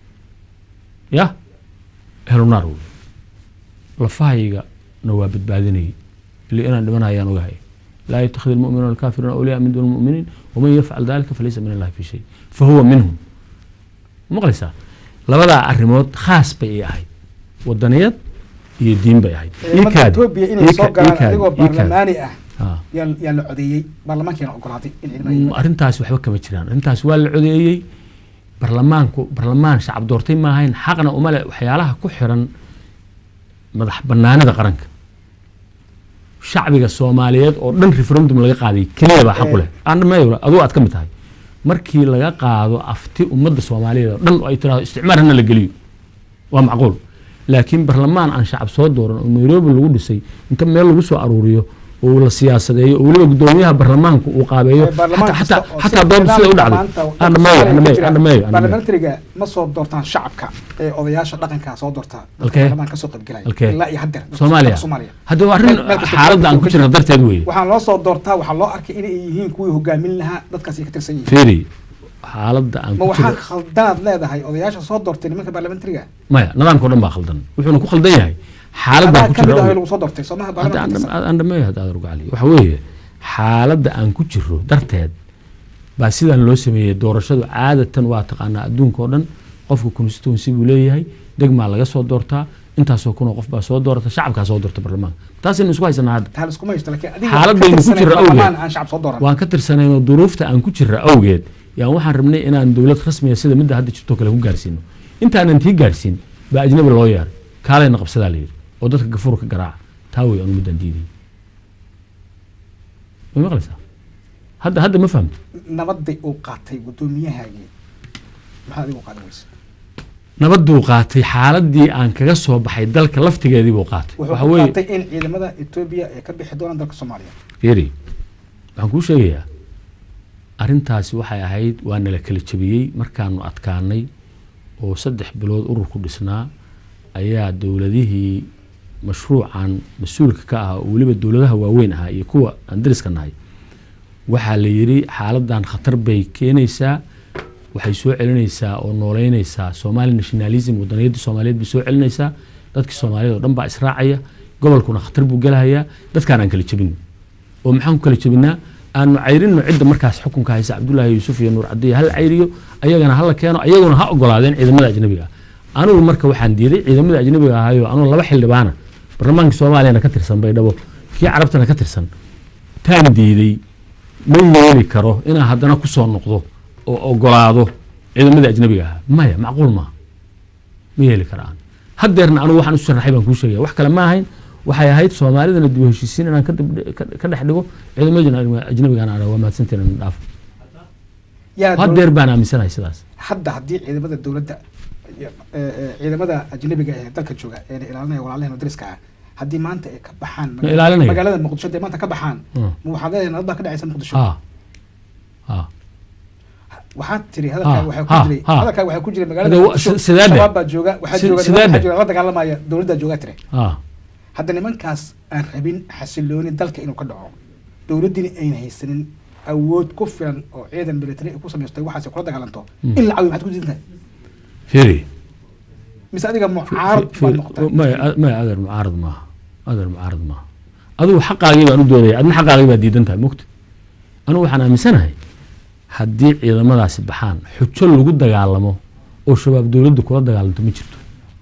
ya helo naar lafahayga nawaa badbaadinay ilaa inaan dhimanayaan ogahay لا يتخذ المؤمنون الكافرون أولياء من دون المؤمنين ومن يفعل ذلك فليس من الله في شيء فهو منهم مقلسة لبدا أرمود خاص بأي أحد والدنيات يدين بأي أحد إيكاد إيكاد برلماني أه يل يل عديي برلمان كان أقراتي أرنتاس وحبك كم تشران أرنتاس والعديي برلمان كو برلمان شعب دورتين ما هين حقنا أملا وحيالها كحرا مدح بنانا ذكرنك shacbiga Soomaaliyeed oo dhan referendum laga qaaday kaliya ba xaq u leh aan dhameeyo adoo aad ka mid tahay markii laga qaado afti ummadda Soomaaliyeed oo dhan oo ay tiraahdo isticmaalna la galiyo waa macquul laakiin barlamaan aan shacab soo dooran oo Nairobi lagu dhisay inta meel lagu soo aruuriyo oo la siyaasadeeyo oo waliba gudoomiyaha barlamaanku uu qaabeeyo hatta hatta dood sida u dhacday aan dhameeyo aan dhameeyo aan dhameeyo barlamaantriga ma soo doortaan shacabka ee odayaasha dhaqanka soo doorta barlamaanka soo qayb galay ilaa iyo hadda Soomaaliya hadda waa arrin xaaladda aan ku jirno darteed weey waxaan loo soo doortaa waxa loo arkay inay yihiin kuwii hogaamin lahaa dadkaas ay ka tirsan yihiin fiiri xaaladda aan ku jirno ma waxa khaldanaad leedahay odayaasha soo doortay nimanka barlamaantriga maya nidaamka dhan baa khaldan wuxuuna ku khaldan yahay xaaladda ku jirno lagu soo doortay Soomaha barlamaanka aan dhameeyo hada rugo cali waxa weeye xaaladda aan ku jirro darteed baa sidaan loo sameeyay doorashadu caadatan waa taqaana adduunka oo dhan qofka constituency buu leeyahay degma laga soo doortaa intaasoo kun oo qof baa soo doorata shacabka soo doorta barlamaanka taas in isku haysanaa hadda taas isku haysto laakiin adiga xaaladda ku jirro awgeed aan shacab soo dooran waan ka tirsanayno duruufta aan ku jirro awgeed yaan waxaan rabnay inaan dawlad rasmi ah sida midda hadda jirto kale ku gaarsiino intaanan tii gaarsiin baa ajnabi loo yeeray kaalayna qabsadaa la yiri oo dadka gafuurka garaaca taa way anu midaan diiday ma maqlaysaa hadda hadda ma fahamto nabadii uu qaatay gudoomiyahaagii maxaa adigu qaadan weysa nabaduu qaatay xaaladii aan kaga soo baxay dalka laftigeedii buu qaatay waxa weeye qaatay in ciidamada Ethiopia ay ka bixi doonaan dalka Soomaaliya yiri waxaan ku sheegayaa arintaasi waxay ahayd waa nala kala jabiyay markaanu adkaanay oo saddex bilood urur ku dhisnaa ayaa dawladihii mashruucan mas'uulka ka ah oo waliba dawladaha waaweyn ah iyo kuwa aan dariska nahay waxa la yiri xaaladan khatar bay keenaysaa waxay soo celinaysaa oo nooleynaysaa Somali nationalism wadaniyada Soomaaliyeed bay soo celinaysaa dadka Soomaaliyeed oo dhan baa israacaya gobolkuna khatar buu galayaa dadkaan aan kala jabin oo maxaan kala jabinaa aanu cayrino cidda markaas xukunka haysa Cabdullaahi Yuusuf iyo Nuur Cadiye hal cayriyo ayagana hal keeno ayaguna ha ogolaadeen ciidamada ajnabiga anigu marka waxaan diiday ciidamada ajnabiga ahayo anigu laba xildhibaana barlamaanka Soomaaliya ka tirsan baydhabo kii carabtana ka tirsan taan diiday ma yeeli karo inaan haddana ku soo noqdo oo ogolaado ciidamada ajnabiga ah maya macquul ma ma yeeli karaan haddeerna anigu waxaan u sharaxay baan ku sheegay wax kale ma ahayn waxay ahayd Soomaalidana dib u heshiisiin inaan ka ka dhex dhigo ciidamada ajnabiga aan waa maadsanteen in dhaaf haddeer baan aaminsanahay sidaas hadda haddii ciidamada dawladda ciidamada ajnabiga ee dalka jooga ee ilaalinaya walaalaheen dariska ah haddii maanta ay ka baxaan magaalada Muqdisho ee maanta ka baxaan ma waxaad leedahay nabad baa ka dhacaysa Muqdisho ha ha waxaad tiri hadalka waxa ku jiray hadalka waxa ku jiray magaalada shabaab baa jooga waxa jooga waxa jooga la dagaalamaya dawladda jooga tire ha hadda nimankaas aan rabin xasilooni dalka inuu ka dhaco dawladdiina ayna haysanin awood ku filan oo ciidan military ku sameystay waxaas kula dagaalanto in la caawiyo maxaad ku diidantahay فيري مس أديك معارض ما ما أقدر معارض ما أقدر معارض ما أدو حق عجيب أنا دوري أنا حق عجيب ديد أنت مكت أنا وحنا مسناهي haddii ciidamadaasi baxaan xujo lagu dagaalamo oo shabaab dowladda kula dagaalanto ma jirto.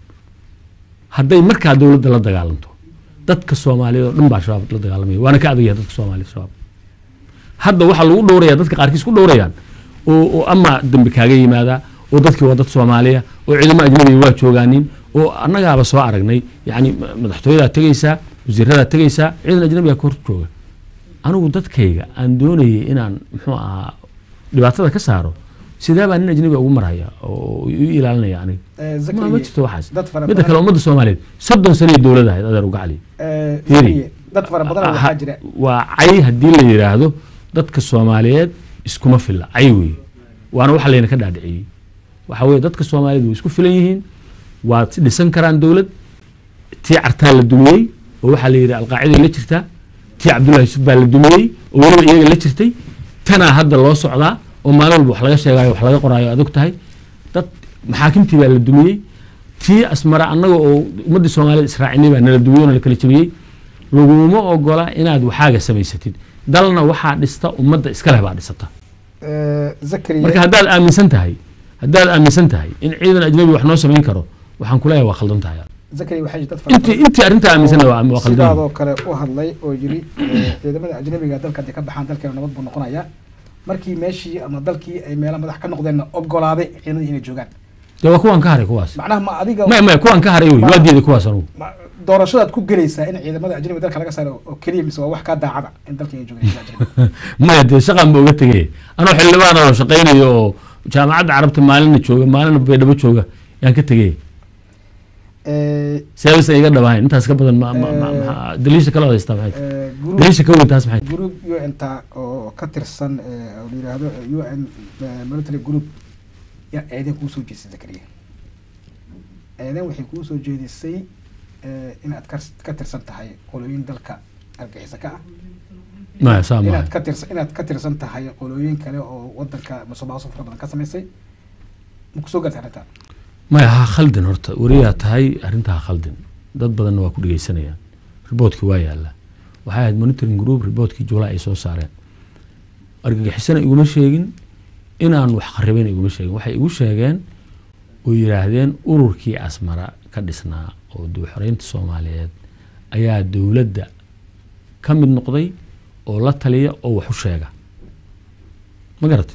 hadday markaa dowladda la dagaalanto dadka Soomaaliyeed oo dhan baa shabaab la dagaalamaya waana ka adag yahay dadka Soomaaliyeed shabaab. hadda waxa lagu dhowrayaa dadka qaarkiis ku dhowrayaan oo oo ama dambi kaaga yimaada oo dadkii waa dad Soomaaliya oo ciidamada ajnabiga waa joogaanin oo annagaaba soo aragnay yani madaxtooyada tagaysa wasiirada tagaysa ciidan ajnabiga ka hor jooga. anigu dadkayga aan doonayay inaan muxuu ahaa dhibaatada ka saaro sidee baan nin ajnabi ugu maraya oo u ilaalinaya aniga ma jirto waxaas. midda kale ummadda Soomaaliyeed soddon sano dowladda ahayd adeer uga cali dad fara badan waxaa jira waa cay haddii la yiraahdo dadka Soomaaliyeed iskuma filla cay weeye waana waxa layna ka dhaadhiciyay waxa weeye dadka Soomaaliyeed way isku filan yihiin waa dhisan karaan dowlad tii cartaa la dumiyey oo waxa la yiri alqaacida la jirta tii Cabdullaahi Yusuf baa la dumiyey oo waliba iyaga la jirtay tana hadda loo socdaa oo maalin walba wax laga sheegayo wax laga qoraayo adag tahay dad maxaakimtii baa la dumiyey tii asmara annaga oo ummadda Soomaaliyeed israacinay baa nala dumiyey oo la kala jabiyey laguma ogola inaad waxaaga samaysatid dalna waxaa dhista ummadda iska leh baa dhisata. Zakariya marka haddaad aaminsan tahay haddaad aaminsan tahay in ciidan ajnabi wax noo samayn karo waxaan ku leeyahay waa khaldan tahay. Zakariya waxay dad inti inti arrinta aaminsan waa waa khaldan. sidoo kale u hadlay oo yiri ciidamada ajnabiga dalka ka baxaan dalkeena nabad buu noqonayaa markii meeshii ama dalkii ay meelo madax ka noqdeen ogolaaday ciidamada inay joogaan. waa kuwan ka haray kuwaas macnaha ma adiga ma ma kuwan ka haray waa diiday kuwaas anigu doorashadaad ku galaysaa in ciidamada ajnabiga dalka laga saaro oo kaliya mise waa wax ka daacada in dalka ay joogaan. ma yadee shaqan baa uga tagay anoo xildhibaan oo shaqeynayo oo jaamacadda carabta maalin jooga maalin beedhabo jooga yaan ka tagay ee sababta iga dhawayn intaas ka badan ma daliisha kala haystaa maxay daliisha ka weyntaas maxay group U N ta oo ka tirsan oo la yiraahdo U N military group ya eedan ku soo jeedisay Zakariya eedan waxay ku soo jeedisay inaad ka tirsan tahay qolooyin dalka argagixisa ka ah ma saama inaad ka tirsan inaad ka tirsan tahay qolooyin kale oo wadanka musuqmaasuq fara badan ka sameysay ma ku soo gaartaa ma aha khaldan horta wariyaa tahay arrinta khaldan dad badan waa ku dhageysanayaan reportkii waa yaala waxa ahayd monitoring group reportkii July ay soo saareen argagixisana iguma sheegin inaan wax qaribeen iguma sheegin waxay igu sheegeen oo yiraahdeen ururkii asmara ka dhisnaa oo dowladda Soomaaliyeed ayaa dawladda ka mid noqday oo la taliya oo wax u sheega ma garatay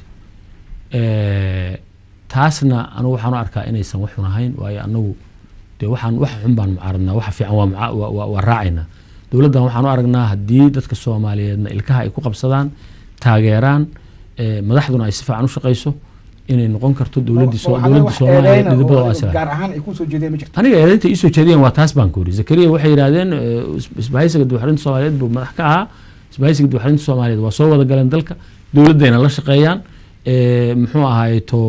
ee taasna anu waxaan arkaa inaysan wax xunahayn waayo anagu de waxaan wax xun baan mucaaradnaa waxa fiican waa waa raacayna dawladdan waxaan u aragnaa haddii dadka Soomaaliyeedna ilkaha ay ku qabsadaan taageeraan ee madaxduna ay si fiican u shaqeyso inay noqon karto dawladda dawladda Soomaaliyeed midabada oo asal gaar ahaan ay ku soo jeedeen ma jirto aniga eedaynta ay soo jeedeen waa taas baan ku yiri Zakariya waxay yiraahdeen isbahaysiga dawladda Soomaaliyeed buu madax ka ahaa isbahaysiga dawladda Soomaaliyeed waa soo wada galeen dalka dawladdeena la shaqeeyaan ee muxuu ahaay to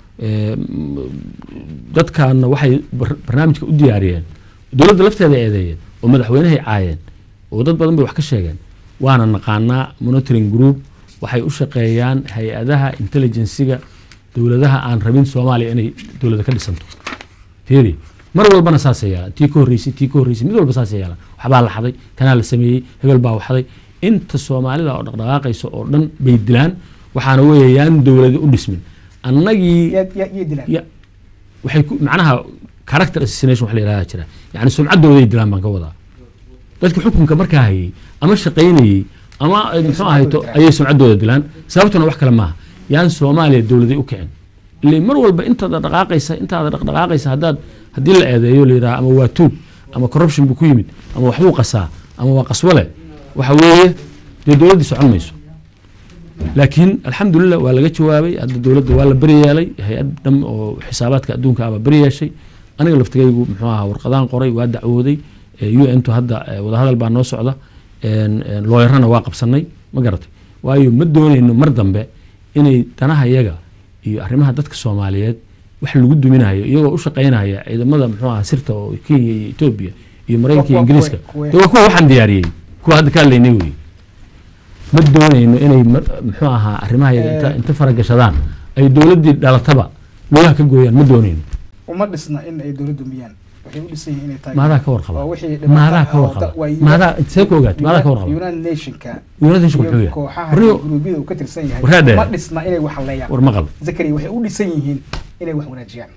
dadkaana waxay barnaamijka u diyaariyeen dawladda lafteeda eedeeyeen oo madaxweynaha caayeen oo dad badan bay wax ka sheegeen waana naqaanaa monitoring group waxay u shaqeeyaan hay'adaha intelligence-ga dawladaha aan rabin Soomaaliya inay dawladda ka dhisanto fiiri mar walbana saasaya tii ka horeysay tii ka horeysay mid walba saasaya waxba la xaday kana la sameeyay hebel baa waxday inta Soomaalida oo dhaqdhaqaaqayso oo dhan bay dilaan waxaana weeyaan dawladda u dhismin annagii ya waxay ku macnaha character assassination wax la yiraahdo jira yani sumcaddooda ay dilaan baan ka wadaa dadka xukunka markaa hayay ama shaqeynayay ama muxuu ahayto ayay sumcaddooda dilaan sababtuna wax kale maaha yaan Soomaaliya dawladda u kicin ilaa mar walba inta dhaqdhaqaaqaysa inta dhaqdhaqaaqaysa hadaad hadii la eedeeyo leeyahay ama waa tuug ama corruption buu ku yimid ama wax buu qasaa ama waa qaswale waxa weeye dawladda socon mayso laakiin alxamdulillah waa laga jawaabay hadda dawladda waa la bari yeelay hay'ad dhan oo xisaabaadka adduunka ah bari yeeshay aniga laftigaygu muxuu ahaa warqadaan qoray waa dacwooday U N to hadda wada hadal baa noo socda een looyarana waa qabsanay ma garatay waayo ma doonayno mar dambe inay danaha iyaga iyo arrimaha dadka Soomaaliyeed wax lagu duminayo iyagoo u shaqeynaya ciidamada muxuu ahaa sirta oo Kenya iyo Ethiopia iyo Mareykanka iyo Ingiriiska waa kuwa waxaan diyaariyay kuwa hadda ka leeynay weey ma doonayno inay muxuu ahaa arrimaha inta inta faragashadaan ay dawladii dhalataba looga ka gooyaan ma doonayno uma dhisna in ay dawladdu miyaan waxay u dhisan yihiin inay tahay maadaa ka warqaba oo wixii maadaa ka warqaba maadaa see ku ogaat maadaa ka warqaba United Nationka United Nationka wuxuu yahay kooxaha Warriyo- guruubyada uu ka tirsan yahay Warriyo- ma dhisna inay wax haleeyaan war maqal Zakari waxay u dhisan yihiin inay wax wanaajiyaan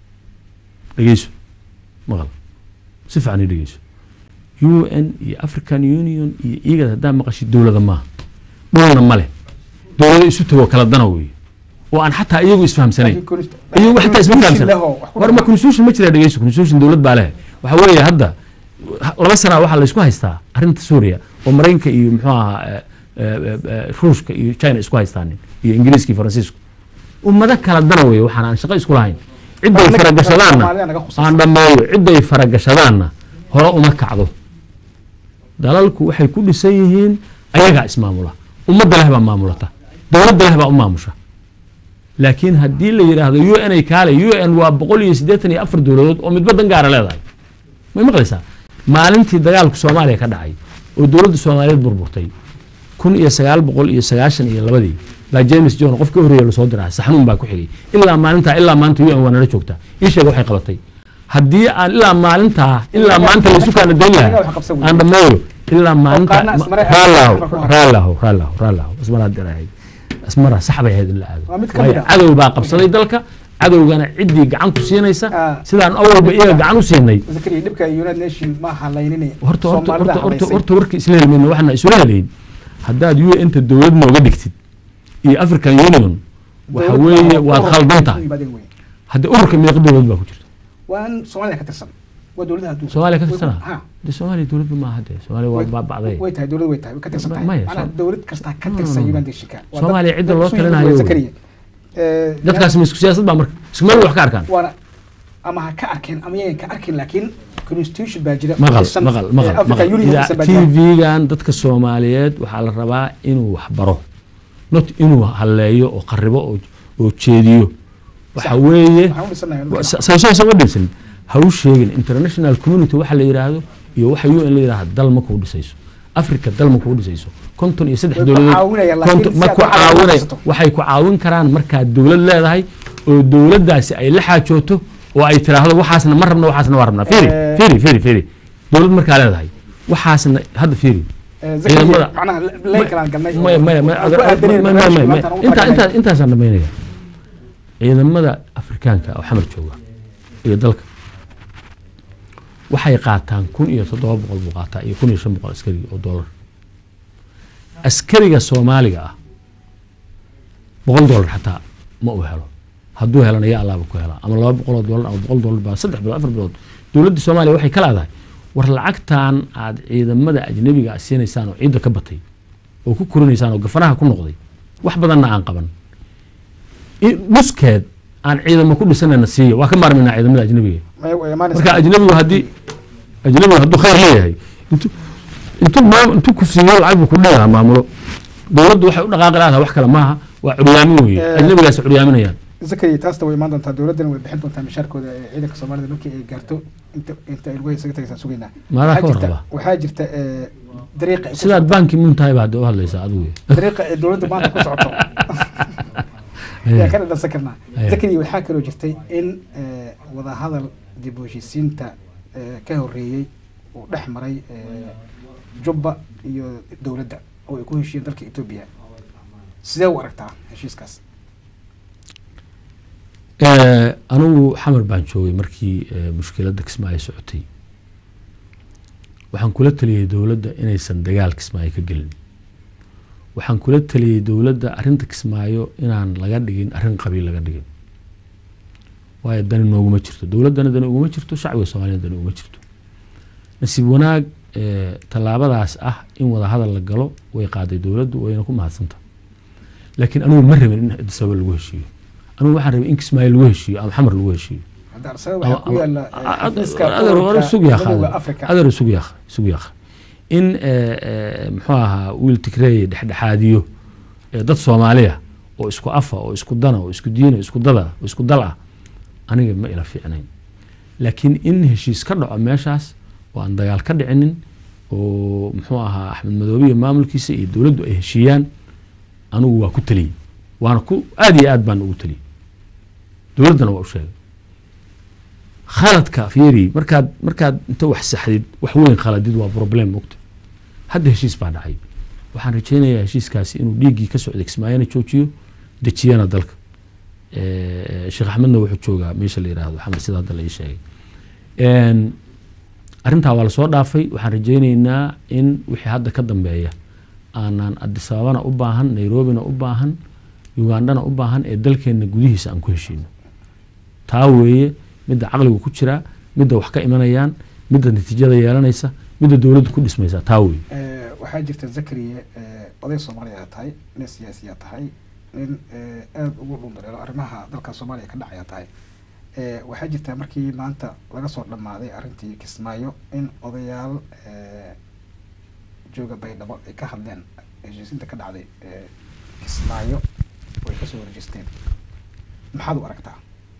dhegeyso maqal si fiican i dhegeyso U N iyo African Union iyo iyaga haddaa maqashid dowlada maaha dhulna ma leh dowlada isu tago kala dana weeye oo aan xataa iyagu isfahamsanayn iyagu xataa isma fahamsanayn war ma constitution ma jira dhegeyso constitution dowlad baa leh waxa weeye hadda laba sana waxaa la isku haystaa arrinta Suuriya oo Mareykanka iyo muxuu ahaa Ruushka iyo China isku haystaan iyo Ingiriiska iyo Faransiisku ummada kala dana weeye waxaan aan shaqo isku lahayn ciday faragashadaanna aan dhammeeyo ciday faragashadaanna hore uma kacdo dalalku waxay ku dhisan yihiin ayaga ismaamula ummadda leh baa maamulata dowladda leh baa u maamusha laakiin haddii la yiraahdo U N ay kaale U N waa boqol iyo siddeetan iyo afar dowladood oo midba dan gaara leedahay ma maqlaysaa maalintii dagaalku Soomaaliya ka dhacay oo dowladda Soomaaliyeed burburtay kun iyo sagaal boqol iyo sagaashan iyo labadii la James John qofka horeeyay la soo diray saxnuun baa ku xigay ilaa maalinta ilaa maanta U N waa nala joogta ii sheeg waxay qabatay haddii aan ilaa maalinta ilaa maanta la isu kala dayn lahaa aan dhameeyo ilaa maalinta raallahu raallahu raallahu raallahu ismara diray ismara saxbay heed la aado cadow baa qabsaday dalka cadowgana cidii gacan ku siinaysa sidaan awalba iyaga gacan u siinay Zakari dhibka United Nation ma halaynay horta horta horta horta warkii isla helmayna waxna isla helayn haddaad U N ta dowlad nooga dhigtid iyo African Union waxa weeye waad khaldanta hadda ururka meeq dowlad baa ku jirta waan Soomaaliya ka tirsan waa dowladda adduunka Soomaaliya ka tirsan de Soomaaliya dowladda ma hadda Soomaaliya waa baabacday way tahay dowladda way tahay ka tirsan tahay ana dowlad kasta ka tirsan United Nationka Soomaaliya cid loo talinayo Zakari ee dadkaas ma isku siyaasad baa marka isku meel wax ka arkaan waana ama ha ka arkeen ama yeen ka arkeen laakiin constitution baa jira maqal maqal maqal T V-gan dadka Soomaaliyeed waxaa la rabaa inuu wax baro not inuu haleeyo oo qaribo oo jeediyo waxa weeye sayso soo dhigsan ha u sheegin international community waxa la yiraahdo iyo waxa U N la yiraahdo dal ma ku dhisayso Afrika dal ma ku dhisayso konton iyo saddex dowladood ma ku caawinay waxay ku caawin karaan marka dowlad leedahay oo dowladdaasi ay la xaajooto oo ay tiraahdo waxaasna ma rabno waxaasna waa rabnaa fiiri fiiri fiiri fiiri dowlad marka leedahay waxaasna hadda fiiri ciidamada macnaha leen kala galnay ma ma ma ma inta inta inta san dhameynaya ciidamada Afrikaanka oo xamar jooga iyo dalka waxay qaataan kun iyo toddoba boqol buu qaataa iyo kun iyo shan boqol askari oo dollar askariga Soomaaliga ah boqol dollar xataa ma u helo hadduu helana yaa Allah ku hela ama laba boqol dollar ama boqol dollar baa saddex bilood afar bilood dowladda Soomaaliya waxay kala leedahay war lacagtan aad ciidamada ajnabiga siinaysan oo ciidan ka batay oo ku korinaysaan oo gafanaha ku noqday wax badanna aan qaban muskeed aan ciidamo ku dhisanayna siiyo waa ka maarmayna ciidamada ajnabiga marka ajnabigu hadii ajnabigu hadduu khayr leeyahay intu intu ma intu ku siiyo lacag ku dheeraa maamulo dowladdu waxay u dhaqaaqi lahayd wax kale maaha waa curyaamin weeye ajnabigaas curyaaminayaan Zakari taasta way imaan doontaa dowladdan way bixin doontaa mishaarkooda ee ciidanka Soomaalida markii ay gaarto inta inta ay ugu isaga tagaysan sugeynaa waxaa jirta dariiqa sidaad banki muntahay baad u hadlaysaa adigu dariiqa ee dowladda maanta ku socoto yaa kana dhasan karnaa Zakari waxaa kaloo jirtay in wada hadal dib u heshiisiinta ka horeeyay oo dhex maray Jubba iyo dowladda oo ay ku heshiiyeen dalka Itoobiya sidee u aragtaa heshiiskaas anigu xamar baan joogay markii mushkiladda Kismaayo socotay waxaan kula taliyay dowladda inaysan dagaal Kismaayo ka gelin waxaan kula taliyay dowladda arrinta Kismaayo inaan laga dhigin arrin qabiil laga dhigin waayo dan nooguma jirto dowladdana dan uguma jirto shacbiga Soomaaliyeed dan uguma jirto nasiib wanaag tallaabadaas ah in wada hadal la galo way qaaday dowladdu wayna ku mahadsantahay laakiin anigu ma rabin in sabab lagu heshiiyo أنا واحد ربي إنكس ما يلوه شيء أو حمر لوه شيء. هذا رسالة حقيقية هذا هذا سوق يا أخي هذا سوق يا أخي سوق يا أخي إن محاها ويل تكري حد حاديو ضد صومالية أو إسكو أفا أو إسكو دنا أو إسكو دين أو إسكو دلا أو إسكو دلع أنا ما إلى في عنين لكن إن شيء سكر عماشاس وأن ضيال كرد عنين ومحاها أحمد مذوبي مامل كيسي الدولة إهشيان أنا وكتلي وأنا كو أدي أدبان وكتلي دولتنا وأشياء khaladka fiiri markaad markaad inta wax saxdid wax weyn khaladid waa problem mugta hadda heshiis baa dhacay waxaan rajeynayaa heshiiskaasi inuu dhiiggii ka socdo Kismaayona joojiyo dejiyana dalka Sheekh Axmedna wuxuu joogaa meesha la yiraahdo xamal sida hadda la ii sheegay een arintaa waa la soo dhaafay waxaan rajeynaynaa in wixii hadda ka dambeeya aanan Addis Ababana u baahan Nairobina u baahan Ugandana u baahan ee dalkeena gudihiisa aan ku heshiino taa weeye midda caqligu ku jira midda wax ka imanayaan midda natiijada yeelanaysa midda dawladdu ku dhismaysa taa weeye ee waxa jirta Zakariya oday Soomaaliya tahay nin siyaasiya tahay nin aad ugu dhundaleelo arrimaha dalka Soomaaliya ka dhacaya tahay ee waxa jirta markii maanta laga soo dhamaaday arintii Kismaayo in odayaal ee jooga Baydhabo ay ka hadleen heshiisinta ka dhacday ee Kismaayo way ka soo warjeesteen maxaad u aragtaa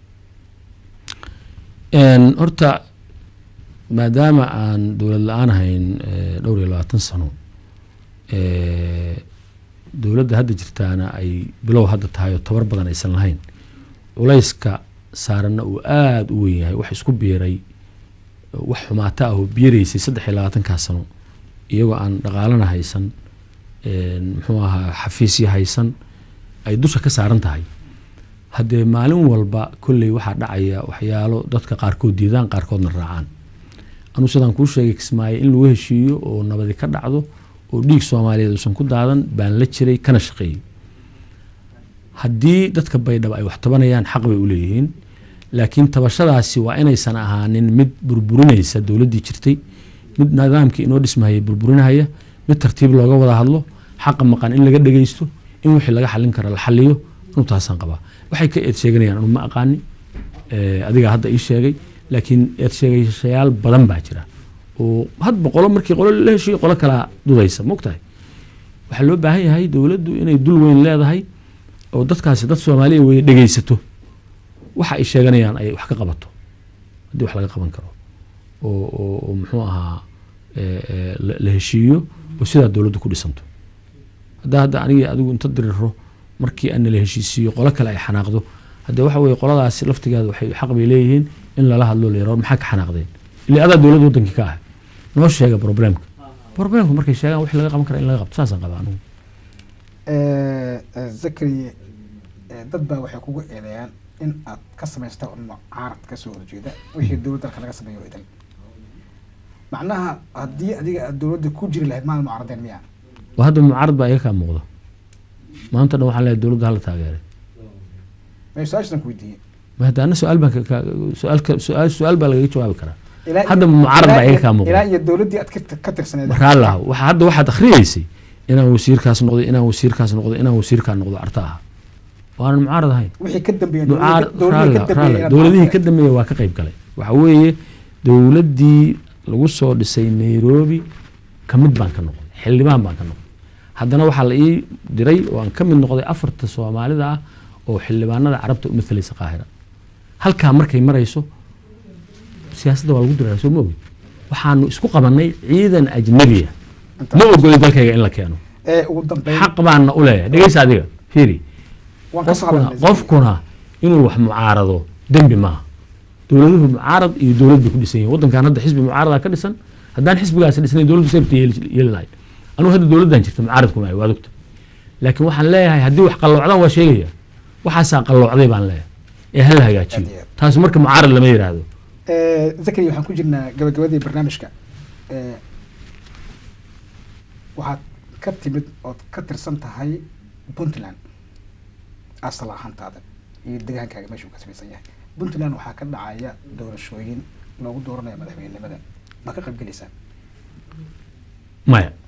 een horta maadaama aan dawlad la'aan ahayn dhowr iyo labaatan sano ee dawladda hadda jirtaana ay bilow hadda tahay oo tabar badan aysan lahayn culayska saarana uu aad u weyn yahay wax isku biiray wax xumaata ah oo biireysay saddex iyo labaatan ka sano iyagoo aan dhaqaalana haysan een muxuu ahaa xafiisyo haysan ay dusha ka saaran tahay haddee maalin walba kulley waxaa dhacaya waxyaalo dadka qaarkood diidaan qaarkoodna raacaan anu sidaan kuu sheegay Kismaayo in lagu heshiiyo oo nabadi ka dhacdo oo dhiig Soomaaliyeed uusan ku daadan baan la jiray kana shaqeeyay haddii dadka Baydhabo ay wax tabanayaan xaq bay u leeyihiin laakiin tabashadaasi waa inaysan ahaanin mid burburinaysa dawladdii jirtay mid nidaamkii inoo dhismayay burburinaya mid tartiib looga wada hadlo xaq maqan in laga dhageysto in wixii laga xalin karo la xaliyo inuu taasan qaba waxay ka eed sheeganayaan anu ma aqaani ee adiga hadda ii sheegay laakiin eed sheegayaal badan baa jira oo had boqolo markii qolo la heshiyo qolo kala dudaysa moogtahay waxa loo baahan yahay dawladdu inay dul weyn leedahay oo dadkaasi dad Soomaaliya way dhageysato waxa ay sheeganayaan ay wax ka qabato hadii wax laga qaban karo oo oo muxuu ahaa ee la heshiiyo oo sida dawladdu ku dhisanto hadda hadda aniga adigu inta diriro markii aan la heshiisiyo qolo kale ay xanaaqdo hadda waxa weeye qoladaas laftigeeda waxay xaq bay leeyihiin in la hadlo leeyahay maxaa ka xanaaqdeen ilaa adaa dawladdu wadanka ka ah noo sheega problemka problemka markay sheegaan wixii laga qaban karo in laga qabto saasan qabaa anigu ee Zakariya dad baa waxay kugu eedeeyaan in aad ka samaysto mucaarad ka soo horjeeda wixii dawladda dalka laga sameeyo idan macnaha haddii adiga dawladda ku jiri lahayd maal mucaaradeen miyaa wa hadda mucaarad baa iga ka muuqda maanta dhan waxaan leeyahay dawladda hal taageeray ma su'aashan ku weydiiyay ma hadana su'aal baan ka su'aal su'aal su'aal baa laga jawaabi karaa hadda mucaarad baa iga ka muuqda ilaa iyo dawladdii aad ka tirsaneed raalaha waxa hadda waxaad akhriyeysay inaan wasiirkaas noqdo inaan wasiirkaas noqdo inaan wasiirka noqdo artaha waan mucaarad ahayn wixii ka dambeeyay dawladihii ka dambeeyay waa ka qayb galay waxa weeye dawladdii lagu soo dhisay Nairobi kamid baan ka noqday xildhibaan baan ka noqday haddana waxa la ii diray oo aan kamid noqday afarta Soomaalida ah oo xildhibaanada Carabta u mathalaysa Qaahira halka markay marayso siyaasadda waa lagu diray soo moogi waxaanu isku qabanay ciidan ajnabi ah ma ogolay dalkayga in la keeno ee ugu dambeyn xaq baan u leeyahay dhageysa adiga fiiri qofkuna inuu wax mucaarado dambi ma dawladuhu mucaarad iyo dawladdu ku dhisan yihiin wadankan hadda xisbi mucaarada ka dhisan haddaan xisbigaas dhisnay dawladdu sabti yeelay anu hadda dawladdan jirta mucaarad kuma ay waadugta laakiin waxaan leeyahay haddii wax qalloocdan waa sheegaya waxaas qalloocday baan leeyahay ee hal hagaajiyo taas marka mucaarad lama yiraahdo ee Zakariya waxaan ku jirnaa gabagabadii barnaamijka ee waxaad ka timid oo ka tirsan tahay Puntland asal ahaantaada iyo deegaankaaga meesha uu ka samaysan yahay Puntland waxaa ka dhacaya doorashooyin lagu dooranayo madaxweynenimada ma ka qayb galaysaa maya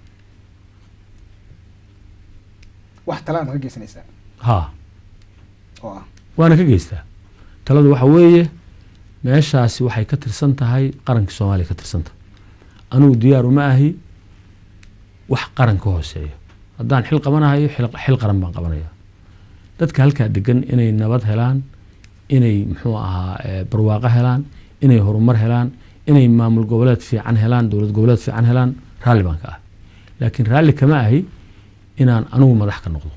wax talaan ka geysanaysaa ha oo waana ka geystaa taladu waxa weeye meeshaasi waxay ka tirsan tahay qaranka Soomaaliya ka tirsan tahay anigu diyaar uma ahi wax qaran ka hooseeyo haddaan xil qabanayo xil qaran baan qabanayaa dadka halka degan inay nabad helaan inay muxuu ahaa barwaaqo helaan inay horumar helaan inay maamul goboleed fiican helaan dawlad goboleed fiican helaan raalli baan ka ah laakiin raalli kama ahi inaan anigu madax ka noqdo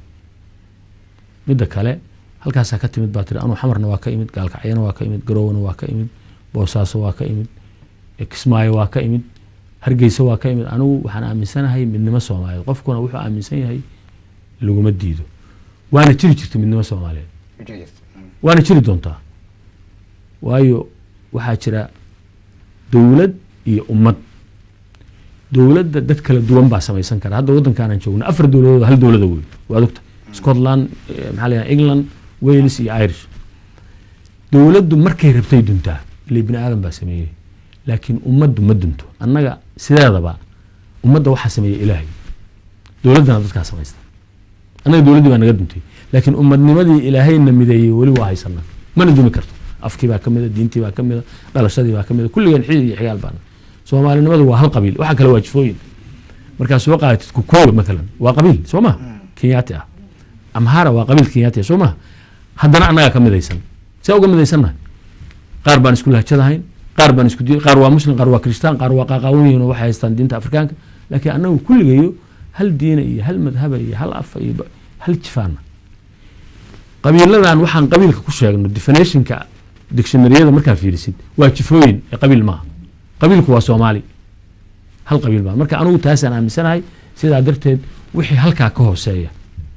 midda kale halkaas ka timid baa tiri anu xamarna waa ka imid gaalkacyana waa ka imid garowana waa ka imid boosaaso waa ka imid kismaayo waa ka imid hargeysa waa ka imid anigu waxaan aaminsanahay midnimo soomaaliyeed qofkuna wuxuu aaminsan yahay laguma diido waana jiri jirta midnimo soomaaliyeed waana jiri doontaa waayo waxaa jira dowlad iyo ummad dowladda dad kala duwan baa samaysan kara hadda waddankaanaan joogna afar dowladood hal dowlada wey waa ogta Scotland maxaa la England Wales iyo Irish dowladdu markay rabtay duntaa ilaa ibn aadan baa sameeyay laakiin ummaddu ma dunto annaga sideedaba ummadda waxa sameeyay ilaahay dowladana dadka samaysta annaga dowladdu baa naga duntay laakiin ummadnimadii ilaahayna mideeyay wali waa haysanaa mana dumi karto afkii baa kamid diintii baa kamid dhalashadii baa kamid kulligan xil iyo xigaal baan Soomaalinimadu waa hal qabiil waxa kale waa jifooyin marka soo qaatid ku koob midalan waa qabiil Sooma Kenyaati ah Amhara waa qabiil Kenyaati Sooma haddana annaga kamidaysan si uga midaysanna qaar baan isku lahjadahayn qaar baan isku diin qaar waa muslim qaar waa kristaan qaar waa qaaqaawooyin oo waxay haystaan diinta Afrikaanka laakiin annagu kulligayo hal diin iyo hal madhab iyo hal af iyo hal jifaana qabiiladan waxaan qabiilka ku sheegno definitionka dictionary-yada markaa fiirisid waa jifooyin ee qabiil ma qabiilku waa Soomaali hal qabiil baa marka anigu taasaan aaminsanahay sidaa darteed wixii halkaa ka hooseeya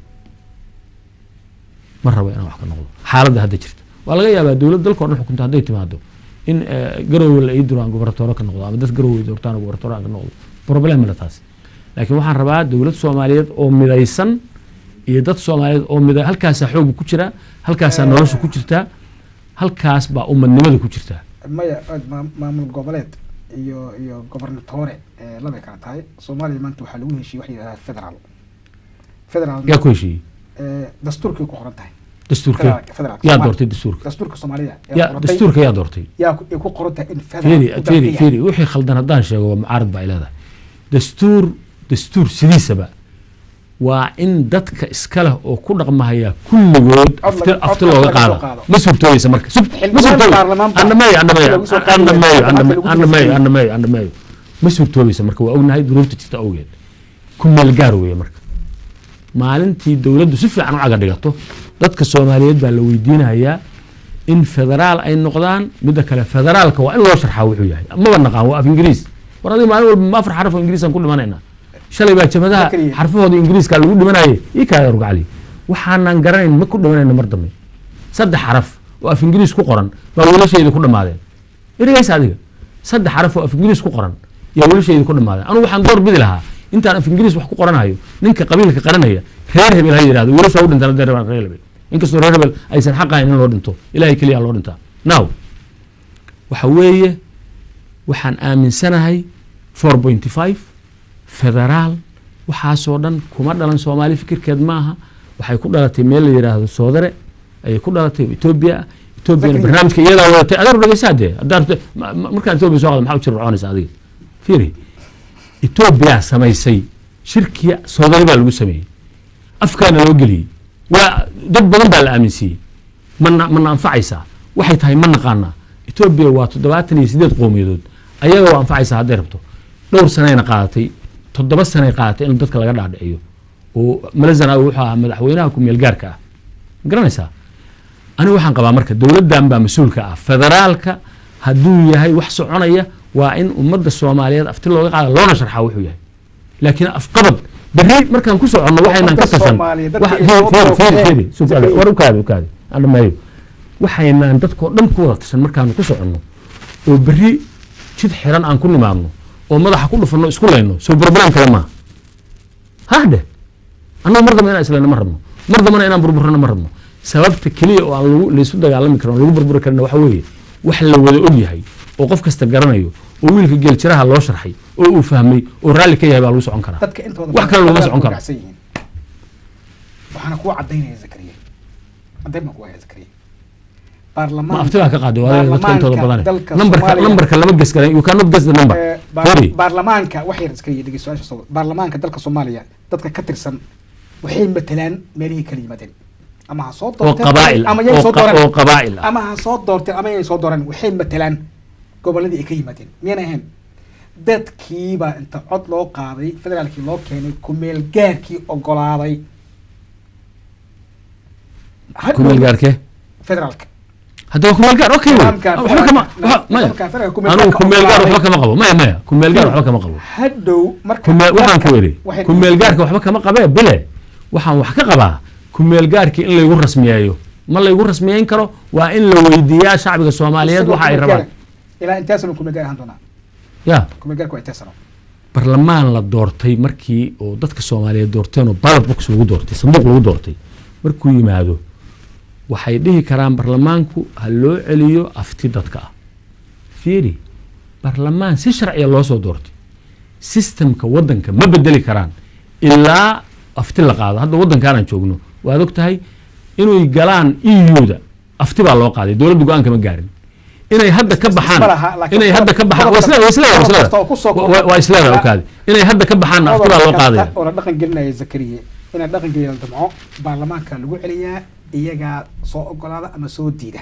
ma rabo inaan wax ka noqdo xaaladda hadda jirta waa laga yaabaa dowladda dalka oo dhan xukunta hadday timaado in garowe la idiro aan gobernatoro ka noqdo ama dad garowe doortaan gobernatoro aan ka noqdo problem la taas laakiin waxaan rabaa dowlad Soomaaliyeed oo midaysan iyo dad Soomaaliyeed oo miday halkaas xoog ku jira halkaas nolosha ku jirta halkaas baa ummadnimada ku jirta maya maamul goboleed iyo iyo gobernatore laba kala tahay Soomaaliya maanta waxa lagu heshiiyay wax yiraahdo federal federal yaa ku heshiiyay dastuurkii ku qoran tahay dastuurka yaa doortay dastuurka dastuurka Soomaaliya yaa dastuurka yaa doortay yaa ku qoran tahay in federal fiiri fiiri fiiri wixii khaldan hadaan sheego mucaarad baa ilaaday dastuur dastuur sidiisaba waa in dadka iska leh oo ku dhaqmahaya kulligood afti afti looga qaado ma suurtooyaysa marka ma suurtooyaysa annamay annamay annamay annamay annamay annamay ma suurtooyaysa marka waa ognahay duruufta jirta awgeed ku meel gaar weeye marka maalintii dowladdu si fiican u caga dhigato dadka Soomaaliyeed baa la weydiinayaa in federaal ay noqdaan midda kale federaalka waa in loo sharxaa wuxuu yahay ma naqaan waa af Ingiriis waradii maalin walba ma afar xaraf oo Ingiriis aan ku dhimanayna shalay baa jamadaha xarfahooda Ingiriiska lagu dhimanayay ii ka yar gacali waxaanan garanayn ma ku dhimanayna mar dambe saddex xaraf oo af Ingiriis ku qoran baa wiilashayda ku dhamaadeen irigays adiga saddex xaraf oo af Ingiriis ku qoran yaa wiilashayda ku dhamaadeen anigu waxaan door bidi lahaa intaan af Ingiriis wax ku qoranayo ninka qabiilka qaranaya reer hebel ha yiraahdo wiilasha u dhintaan reer hebel inkastoo reer hebel aysan xaqayn in loo dhinto ilaahay kaliya loo dhintaa now waxa weeye waxaan aaminsanahay four point five federaal waxa soo dhan kuma dhalan Soomaali fikirkeed maaha waxay ku dhalatay meel la yiraahdo Soodare ay ku dhalatay Ethiopia Ethiopia barnaamijka iyada wadatay adar dhageysaade adar markaan Ethiopia soo qaaday maxaa u jir raconaysa adiga fiiri Ethiopia samaysay shirkiya Soodare baa lagu sameeyay afkaana loo geliyay waa dad badan baa la aaminsiiyay mana mana anfacaysa waxay tahay ma naqaana Ethiopia waa toddobaatan iyo siddeed qowmiyadood ayaga waa anfacaysa haday rabto dhowr sanayna qaadatay toddoba sanay qaadatay in dadka laga dhaadhiciyo oo malazana wuxuu ahaa madaxweynaha ku meel gaarka ah garanaysa ani waxaan qabaa marka dowladdan baa mas'uulka ah federaalka haduu yahay wax soconaya waa in ummadda Soomaaliyeed afti looga qaado loona sharxaa wuxuu yahay laakiin afqabad bari markaan ku socono waxaynan ka tashan wax fiiri fiiri fiiri su'aal war u kaadi u kaadi ana maayo waxaynan dadkoo dhan ku wada tashan markaan ku socono oo bari jid xiran aan ku nimaadno oo madaxa ku dhufano isku leeyno soo program kale ma haade anna mar dambe inaan isleeyno ma rabno mar dambe inaan burburno ma rabno sababta kaliya oo aan lagu leesu dagaalami karno lagu burburi karno waxa weeye wax la wada og yahay oo qof kasta garanayo oo wiilka geel jiraha loo sharxay oo uu fahmay oo raali ka yahay baa lagu socon karaa dadka intooda wax kale lagu socon karaa waxana ku cadeynaya Zakariya cadeyma ku waa Zakariya baarlamaan ma aftiga ka qaaday waa dadka intooda badan numberka numberka lama gas garay you cannot guess the number baarlamaanka wax yar Zakariya dhigi su'aasha soo baarlamaanka dalka Soomaaliya dadka ka tirsan waxay matalaan meelihii kala yimaadeen ama ha soo doorteen ama yay soo dooreen oo qabaa'il ama ha soo doorteen ama yay soo dooreen waxay matalaan goboladii ay ka yimaadeen miyana ahayn dadkiiba inta cod loo qaaday federaalkii loo keenay ku meel gaarkii ogolaaday ku meel gaarkee federaalka هذا كمال قار أوكي وحنا كم ما أنا كمال قار وحنا كم قبوا ما ما كمال قار وحنا كم قبوا هدو كمال وحنا كوري كمال قار وحنا كم قبوا بلا وحنا وحكي قبا كمال قار كي إلا يقول رسمي أيوه ما الله يقول رسمي إنكره وإن لو يديا شعب الصوماليات وحاي ربع إلى أن تسلم كمال قار عندنا يا كمال قار كويس تسلم برلمان la doortay markii oo dadka Soomaaliyeed doorteen oo ballot box lagu doortay sanduuq lagu doortay markuu yimaado waxay dhihi karaan barlamaanku ha loo celiyo afti dadka fiiri barlamaan si sharci loo soo doortay systemka wadanka ma bedeli karaan ilaa afti la qaado hadda wadanka aan joogno waad ogtahay inuu galaan E U-da afti baa loo qaaday dawladdu go'aan kama gaarin inay hadda ka baxaan inay hadda ka baxaan wasla wasla wasla waa isla wakaad inay hadda ka baxaan afti baa loo qaaday oo dhaqan gelinaya Zakariya ina dhaqan gelin damco baarlamaanka lagu celiyaa iyaga soo ogolaada ama soo diida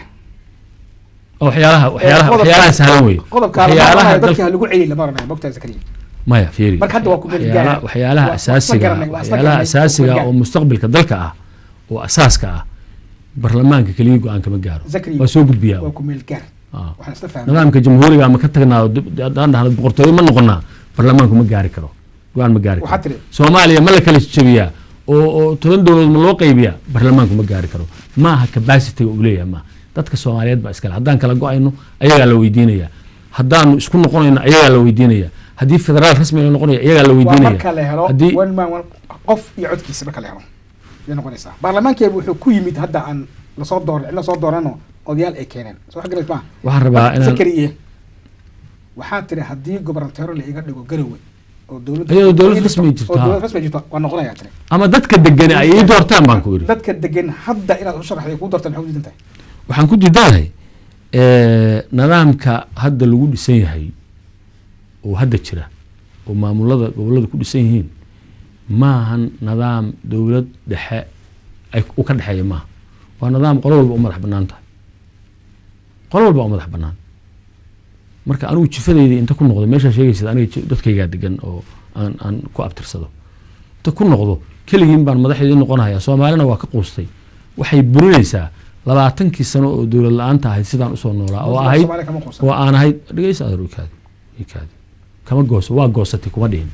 oo waxyaalaha waxyaalaha waxyaalaha sahlan way waxyaalaha dadka lagu celiyo lama ranayo bogta Zakariya maya fiiri marka hadda waa ku bilgaar waxyaalaha asaasiga waxyaalaha asaasiga oo mustaqbalka dalka ah oo asaaska ah barlamaanka kaliya go'aan kama gaaro waa soo gudbiyaa waa ku bilgaar waxaan isla fahmay nidaamka jamhuuriga ma ka tagnaa daan dhahnad boqortooyo ma noqonaa barlamaanku ma gaari karo go'aan ma gaari karo Soomaaliya ma la kala jabiyaa oo oo toban dawlad ma loo qaybiyaa barlamaanku ma gaari karo ma aha capacity uu leeyahay ma dadka Soomaaliyeed ba iskala hadaan kala go'ayno ayaga la weydiinaya hadaan isku noqonayno ayaga la weydiinaya hadii federaal rasmi la noqonayo ayaga la weydiinaya hadii wan ma qof iyo codkiisa marka la helo way noqonaysaa barlamaankeedu wuxuu ku yimid hadda aan la soo dooran la soo doorano odayaal ay keeneen soo xaq galaysa waxaan rabaa inaan Zakariya waxaa tiri hadii gobernatoro la iga dhigo Garowe oo dawladda ayuu dawlad rasmi jirta oo dawlad rasmi jirta waa noqonaya tiri ama dadka degan ay ii doortaan baan ku yiri dadka degan hadda inaad u sharaxday ku doortaan xog diidantahay waxaan ku diidahay ee nidaamka hadda lagu dhisan yahay oo hadda jira oo maamulada gobolada ku dhisan yihiin maahan nidaam dawlad dhexe ay u ka dhaxeeyo ma waa nidaam qolo walba u madax banaan tahay qolo walba u madax banaan marka anigu jifadeyda inta ku noqdo meesha sheegaysid aniga dadkayga degan oo aan aan ku abtirsado inta ku noqdo kaligiin baan madaxeedii noqonayaa Soomaalina waa ka quustay waxay burinaysaa labaatankii sano oo dawlad la'aan tahay sidaan u soo noolaa oo ahayd oo aan ahayd dhageysa arukaad ikaad kama gooso waa goosatay kuma dhihin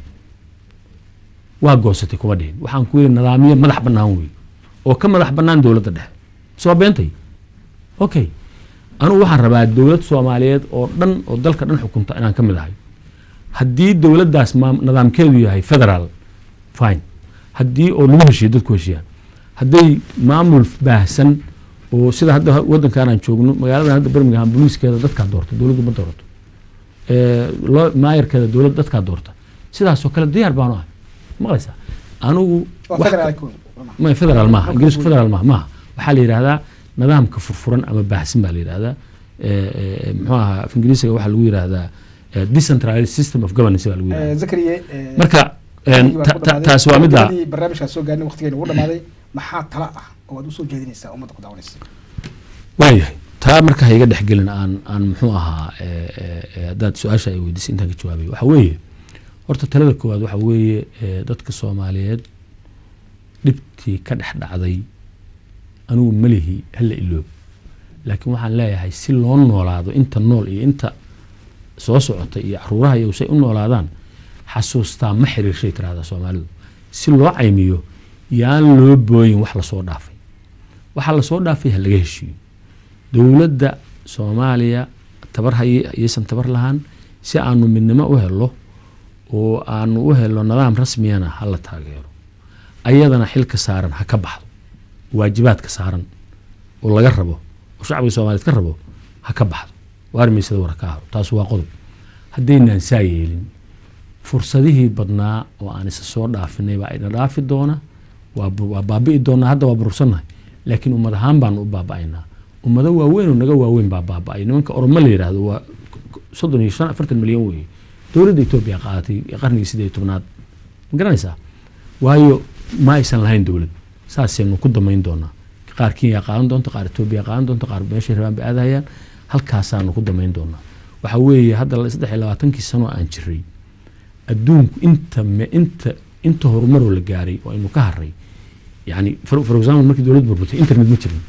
waa goosatay kuma dhihin waxaan ku yiri nidaamyo madax banaan weey oo ka madax banaan dawladda dhexe soo beentay okay anu waxaan rabaa dawlad Soomaaliyeed oo dhan oo dalka dhan xukunta inaan ka mid ahay hadii dawladdaas nidaamkeedu yahay federal fine hadii oo lagu heshiyo dadku heshiyaan hadii maamul baahsan oo sida hadda wadankan aan joogno magaalada hadda Birmingham booliiskeeda dadka doorto dawladdu ma doorto ee loo maayirkeeda dawladda dadka doorta sidaas oo kale diyaar baan u ahay maqlaysa anigu ma federal ma ingiriis federal ma ma waxa la yiraahdaa nidaamka furfuran ama baahsan baa la yiraahdaa ee muxuu ahaa ingiriisiga waxa lagu yiraahdaa decentralized system of governance baa lagu yiraahdaa Zakariya marka taas waa mid barnaamijka soo gaarnay waqtigeena ugu dhamaaday maxaa tala ah oo aad u soo jeedinaysaa ummadda ku daawanaysa waayahay taa marka hayga dhaxgelin aan aan muxuu ahaa ee dad su'aasha ay weydiisay intaan ka jawaabay waxa weeye horta talada koowaad waxa weeye dadka Soomaaliyeed dhibtii ka dhax dhacday anigu malihi hal iloob laakiin waxaan leeyahay si loo noolaado inta nool iyo inta soo socota iyo caruuraha iyo say u noolaadaan xasuustaa ma xiriirshay tiraada Soomaalidu si loo caymiyo yaan loo booyin wax la soo dhaafay waxa la soo dhaafay hal laga heshiyo dawladda Soomaaliya tabar haysan tabar lahaan si aanu midnimo u helo oo aanu u helo nidaam rasmiyana hal la taageero ayadana xilka saaran ha ka baxdo waajibaadka saaran oo laga rabo oo shacabka Soomaaliyeed ka rabo ha ka baxdo waarmiisada warkaa taas waa qodob hadeynaan saayeelin fursadihii badnaa oo aan isa soo dhaafinay baa ina dhaafi doona waa baabi'i doona hadda waa bursanay laakiin ummad ahaan baan u baabaynaa ummada waaweyn oo naga waaweyn baa baabay nimanka Oromo la yiraahdo waa soddon iyo shan afartan milyan weey dawladda Itoobiya qaadatay qarnigii siddeed iyo tobnaad ma garanaysaa waayo ma aysan lahayn dawlad saasaynu ku damayn doonaa qaar Kenya qaadan doonto qaar Itoobiya qaadan doonto qaar meesha rabaan baadayaan halkaasaanu ku damayn doonaa waxa weeye hadda saddex iyo labaatan-kii sano aan jiray adduunku inta inta inta horumar la gaaray oo aynu ka haray yani for example markii dawladdu burburtay internet ma jirin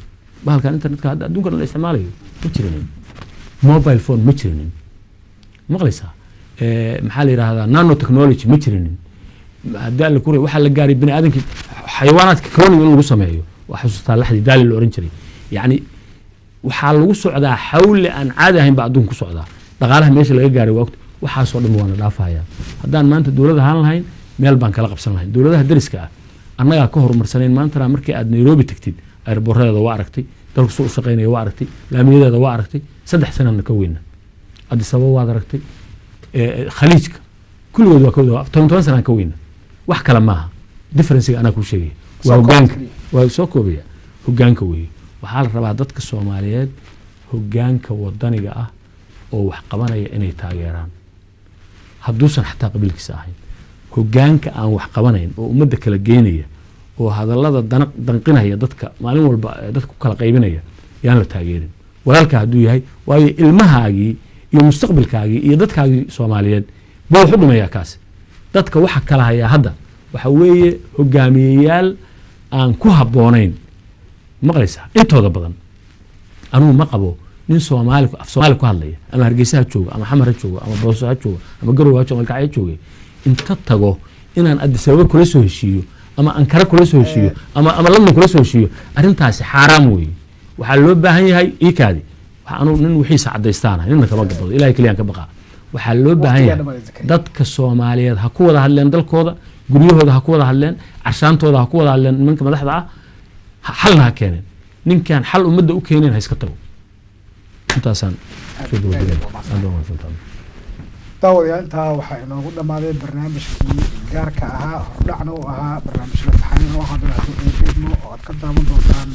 bahalkan internetka hadda adduunka dhan la isticmaalayo ma jirinin mobile phone ma jirinin maqlaysaa maxaa la yidhaahdaa nano technology ma jirinin haddii alla kuray waxaa la gaaray bini aadamkii xayawaanaadka kawniga in lagu sameeyo waa xusuustaa laxdii daali la oran jiray yacni waxaa lagu socdaa xawle aan caadi ahayn baa adduunka ku socdaa dhaqaalaha meesha laga gaaray waa ogta waxaasoo dhan waana dhaafaya haddaan maanta dowladda ahaan lahayn meel baan kala qabsan lahayn dowladaha dariska ah annagaa ka horumarsanayn maantana markii aad nairobi tagtid airboorradeeda waa aragtay dalku soo u shaqaynaya waa aragtay laamiyadeeda waa aragtay saddex sanana ka weyna addis ababa waad aragtay khaliijka kulligood waa kawada toban toban sanaan ka weyna wax kale maaha differencega anaa kuu sheegaya waa hogaanka waa soo koobaya hogaanka weeye waxaa la rabaa dadka soomaaliyeed hogaanka wadaniga ah oo wax qabanaya inay taageeraan hadduusan xataa qabiilkiisa ahayn hogaanka aan wax qabanayn oo ummadda kala geynaya oo hadallada danqinaya dadka maalin walba dadka ku kala qaybinaya yaan la taageerin walaalka hadduu yahay waayo ilmahaagii iyo mustaqbalkaagii iyo dadkaagii soomaaliyeed buu wax u dhimayaa kaasi dadka waxa kala hayaa hadda waxa weeye hogaamiyeyaal aan ku habboonayn maqlaysaa intooda badan anugu ma qabo nin soomaali af soomaali ku hadlaya ama hargeysa ha jooga ama xamar ha jooga ama booso ha jooga ama garowe ha jooga ama kacay jooga inta tago inaan addis ababa kula soo heshiiyo ama ankara kula soo heshiiyo ama ama london kula soo heshiiyo arrintaasi xaaraam weeye waxaa loo baahan yahay iikaadi waxa anu nin wixiisa cadaystaana ninna kama gabado ilaahay keliyaan ka baqaa waxaa loo baahan yahay dadka soomaaliyeed ha ku wada hadleen dalkooda guryahooda ha ku wada hadleen cashaantooda ha ku wada hadleen nimanka madaxda ah xalna ha keeneen ninkaan xal ummadda u keeneen ha iska tago intaasaan soo dhawaadeen daawadayaal intaa waxaa inoogu dhammaaday barnaamijkii gaarka ahaa hordhacna u ahaa barnaamijka taxaniin oo ahaa dalaatu eedmo oo aad ka daawan doontaan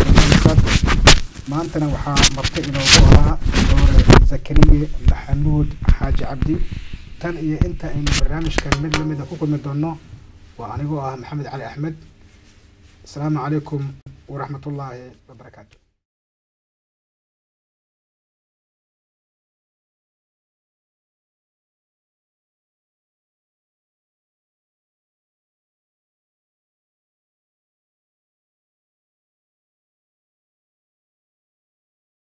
maantana waxaa marti inoogu ahaa doore zakariye maxamuud xaaji cabdi tan iyo inta aynu barnaamijkan mid lamida ku kulmi doono waa anigoo ah maxamed cali axmed asalaamu calaykum waraxmatullaahi wabarakaatu